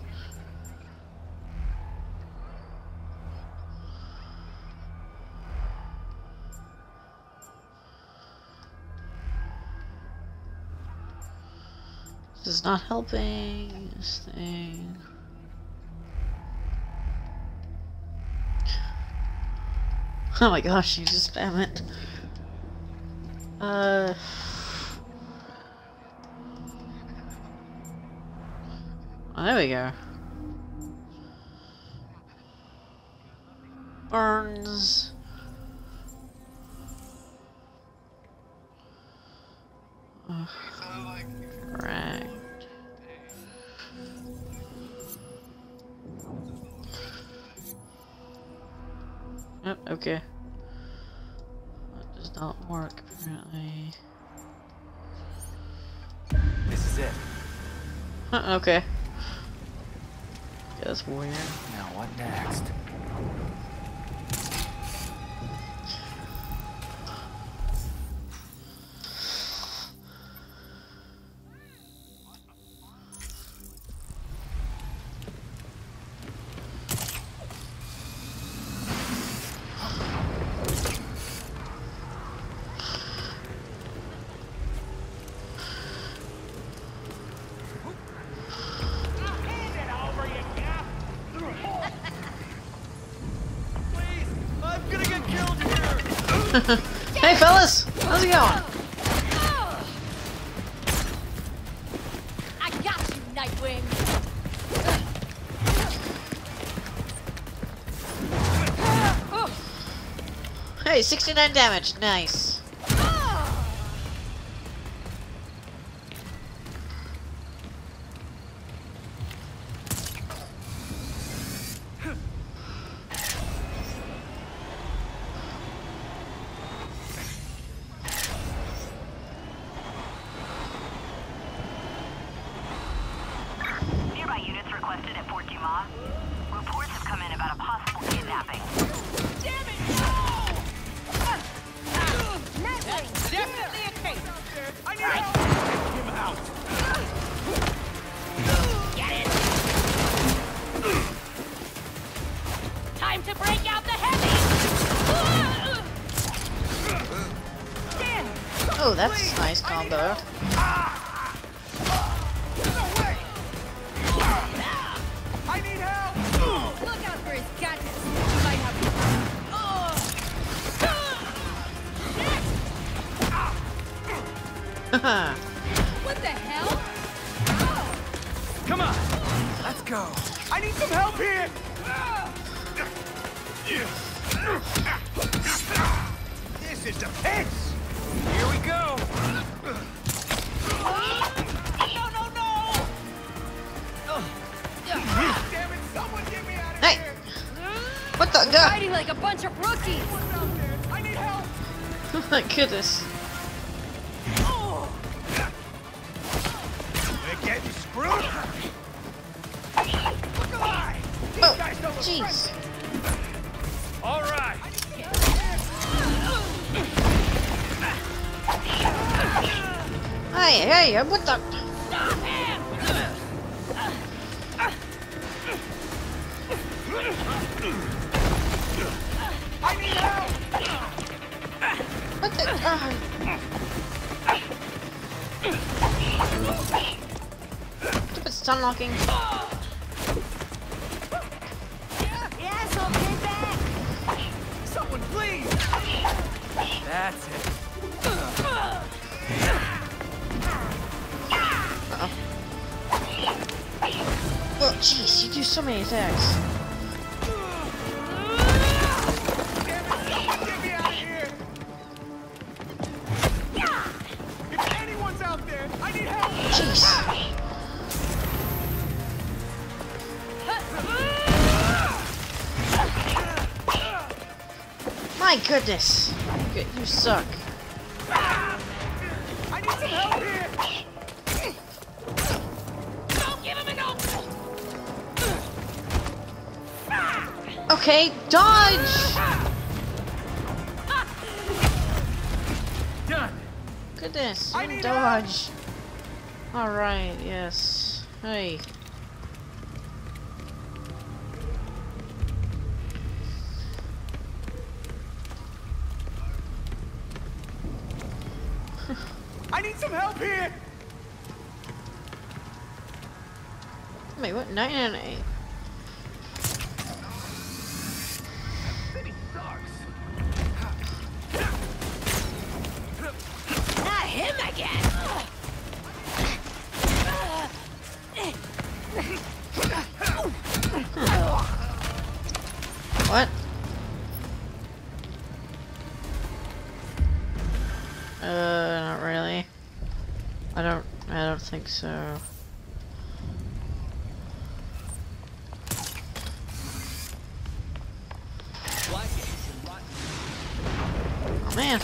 This is not helping. This thing. Oh my gosh, you just spam it. Oh, there we go. Burns. Okay. That does not work, apparently. This is it. Huh, okay. Yeah, that's weird. Now what next? Hey fellas, how's it going? I got you, Nightwing. Hey, 69 damage, nice. Nearby units requested at Fort Dumas. Reports have come in about a possible kidnapping. Damn it, no! That's definitely a case. I need help! Get him out! Get it! Time to break out the heavy! Oh, that's a nice combo. I need help! Look out for his gadgets. He might have... What the hell? Come on! Let's go! I need some help here! This is the pits! Here we go! No, no, no! Damn it, someone get me out of Hey! here! What the? We're fighting like a bunch of rookies! I need help! Oh my goodness. We're getting screwed! Look alive! These Oh, guys don't look jeez. All right! Hey, hey, what the? Stop him! I need help! What the? Stupid stun locking. Yes, I'll get back! Someone please! That's it. Oh, jeez, you do so many attacks. Get me out of here! If anyone's out there, I need help! Jeez. My goodness. You suck. I need some help here! Don't give him an opening! Okay, dodge! Done! Goodness, I you need dodge. Alright, yes. Hey. I need some help here! Wait, what? 9 and 8. City sucks! Not him again! What? Not really. I don't think so. man.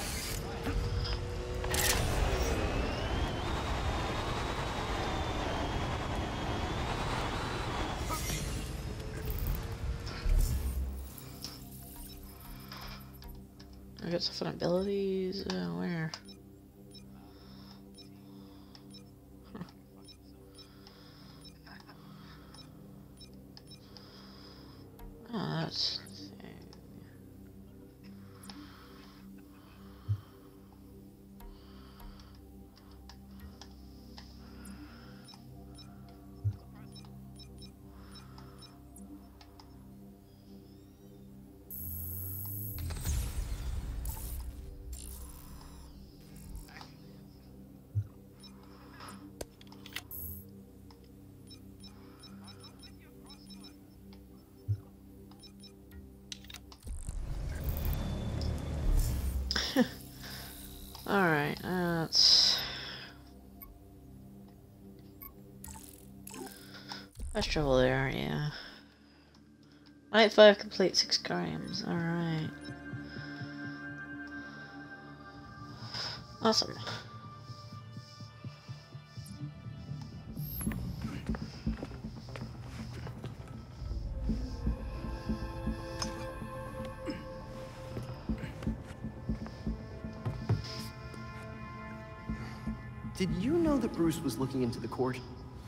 I got some fun abilities. Where? Huh. Oh, that's the thing. Alright, let's travel there, yeah. Night 5 complete 6 crimes, alright. Awesome. Did you know that Bruce was looking into the court?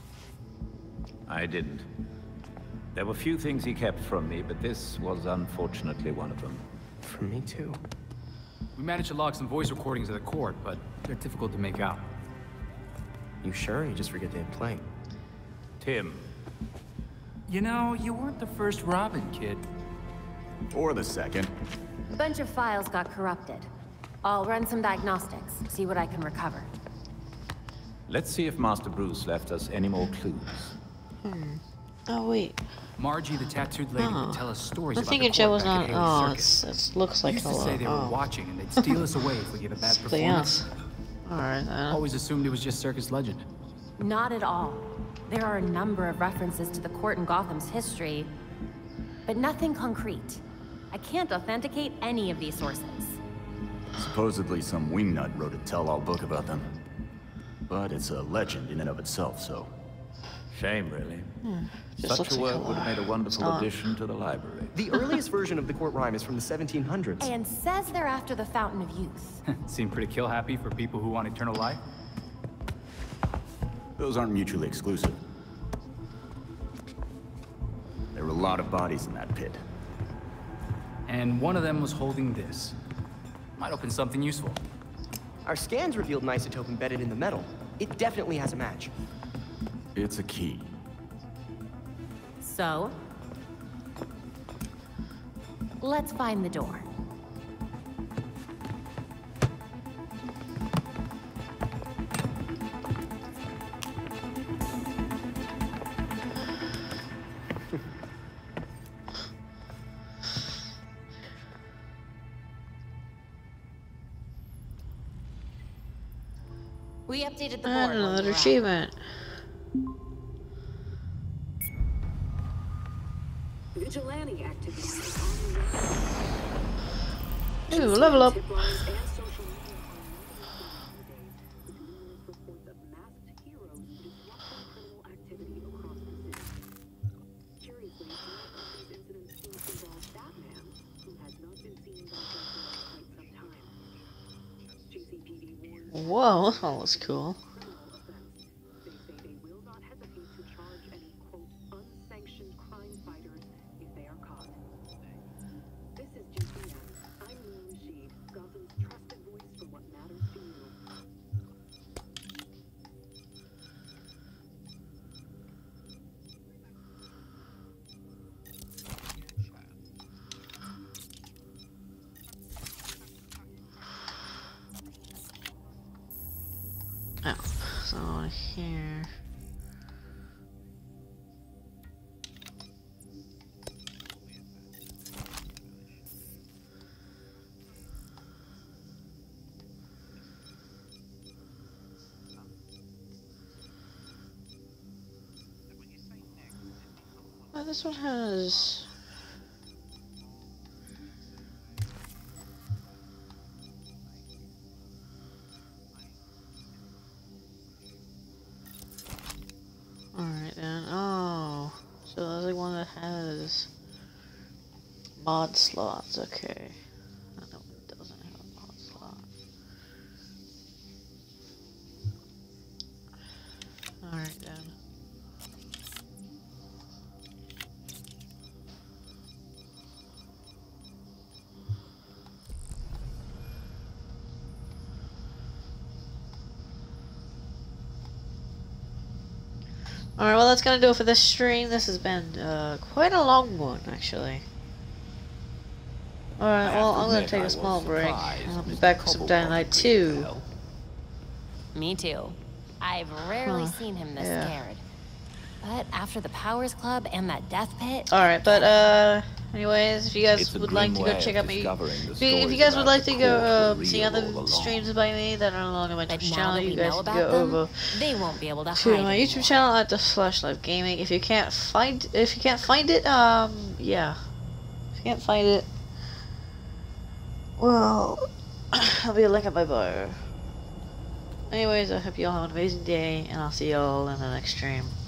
I didn't. There were few things he kept from me, but this was unfortunately one of them. From me too. We managed to log some voice recordings of the court, but they're difficult to make out. You sure? You just forget they had playing. Tim. You know, you weren't the first Robin, kid. Or the second. A bunch of files got corrupted. I'll run some diagnostics, see what I can recover. Let's see if Master Bruce left us any more clues. Oh, wait. Margie, the tattooed lady, would tell us stories I'm about thinking the Joe court was back at on. Haley Oh, Circus. it looks like Used to say they were watching and they'd steal us away if we gave a bad Something performance. else. Alright, then. Always assumed it was just circus legend. Not at all. There are a number of references to the court in Gotham's history, but nothing concrete. I can't authenticate any of these sources. Supposedly some wingnut wrote a tell-all book about them. But it's a legend in and of itself, so... Shame, really. Just Such a work would have made a wonderful addition to the library. The earliest version of the court rhyme is from the 1700s. And says they're after the Fountain of Youth. Seem pretty kill-happy for people who want eternal life. Those aren't mutually exclusive. There were a lot of bodies in that pit. And one of them was holding this. Might open something useful. Our scans revealed an isotope embedded in the metal. It definitely has a match. It's a key. So? Let's find the door. We updated the board. Another achievement. Vigilante activity. Ooh, level up. Whoa, that was cool. Oh, so here. Oh, this one has... Mod slots, okay. I know it doesn't have a mod slot. Alright then. Alright, well that's gonna do it for this stream. This has been quite a long one, actually. Alright, well I'm gonna take a small break. I'll be back with some Dynamite 2. Me too. I've rarely seen him this scared. But after the Powers Club and that death pit... Alright, but anyways, if you guys would like to go check out me... If you guys would like to go see other streams by me that are no longer my Twitch channel, you guys can go over they won't be able to to hide my YouTube channel at #Live Gaming. If you can't find it, yeah. If you can't find it, well, I'll be a link in my bio. Anyways, I hope you all have an amazing day, and I'll see you all in the next stream.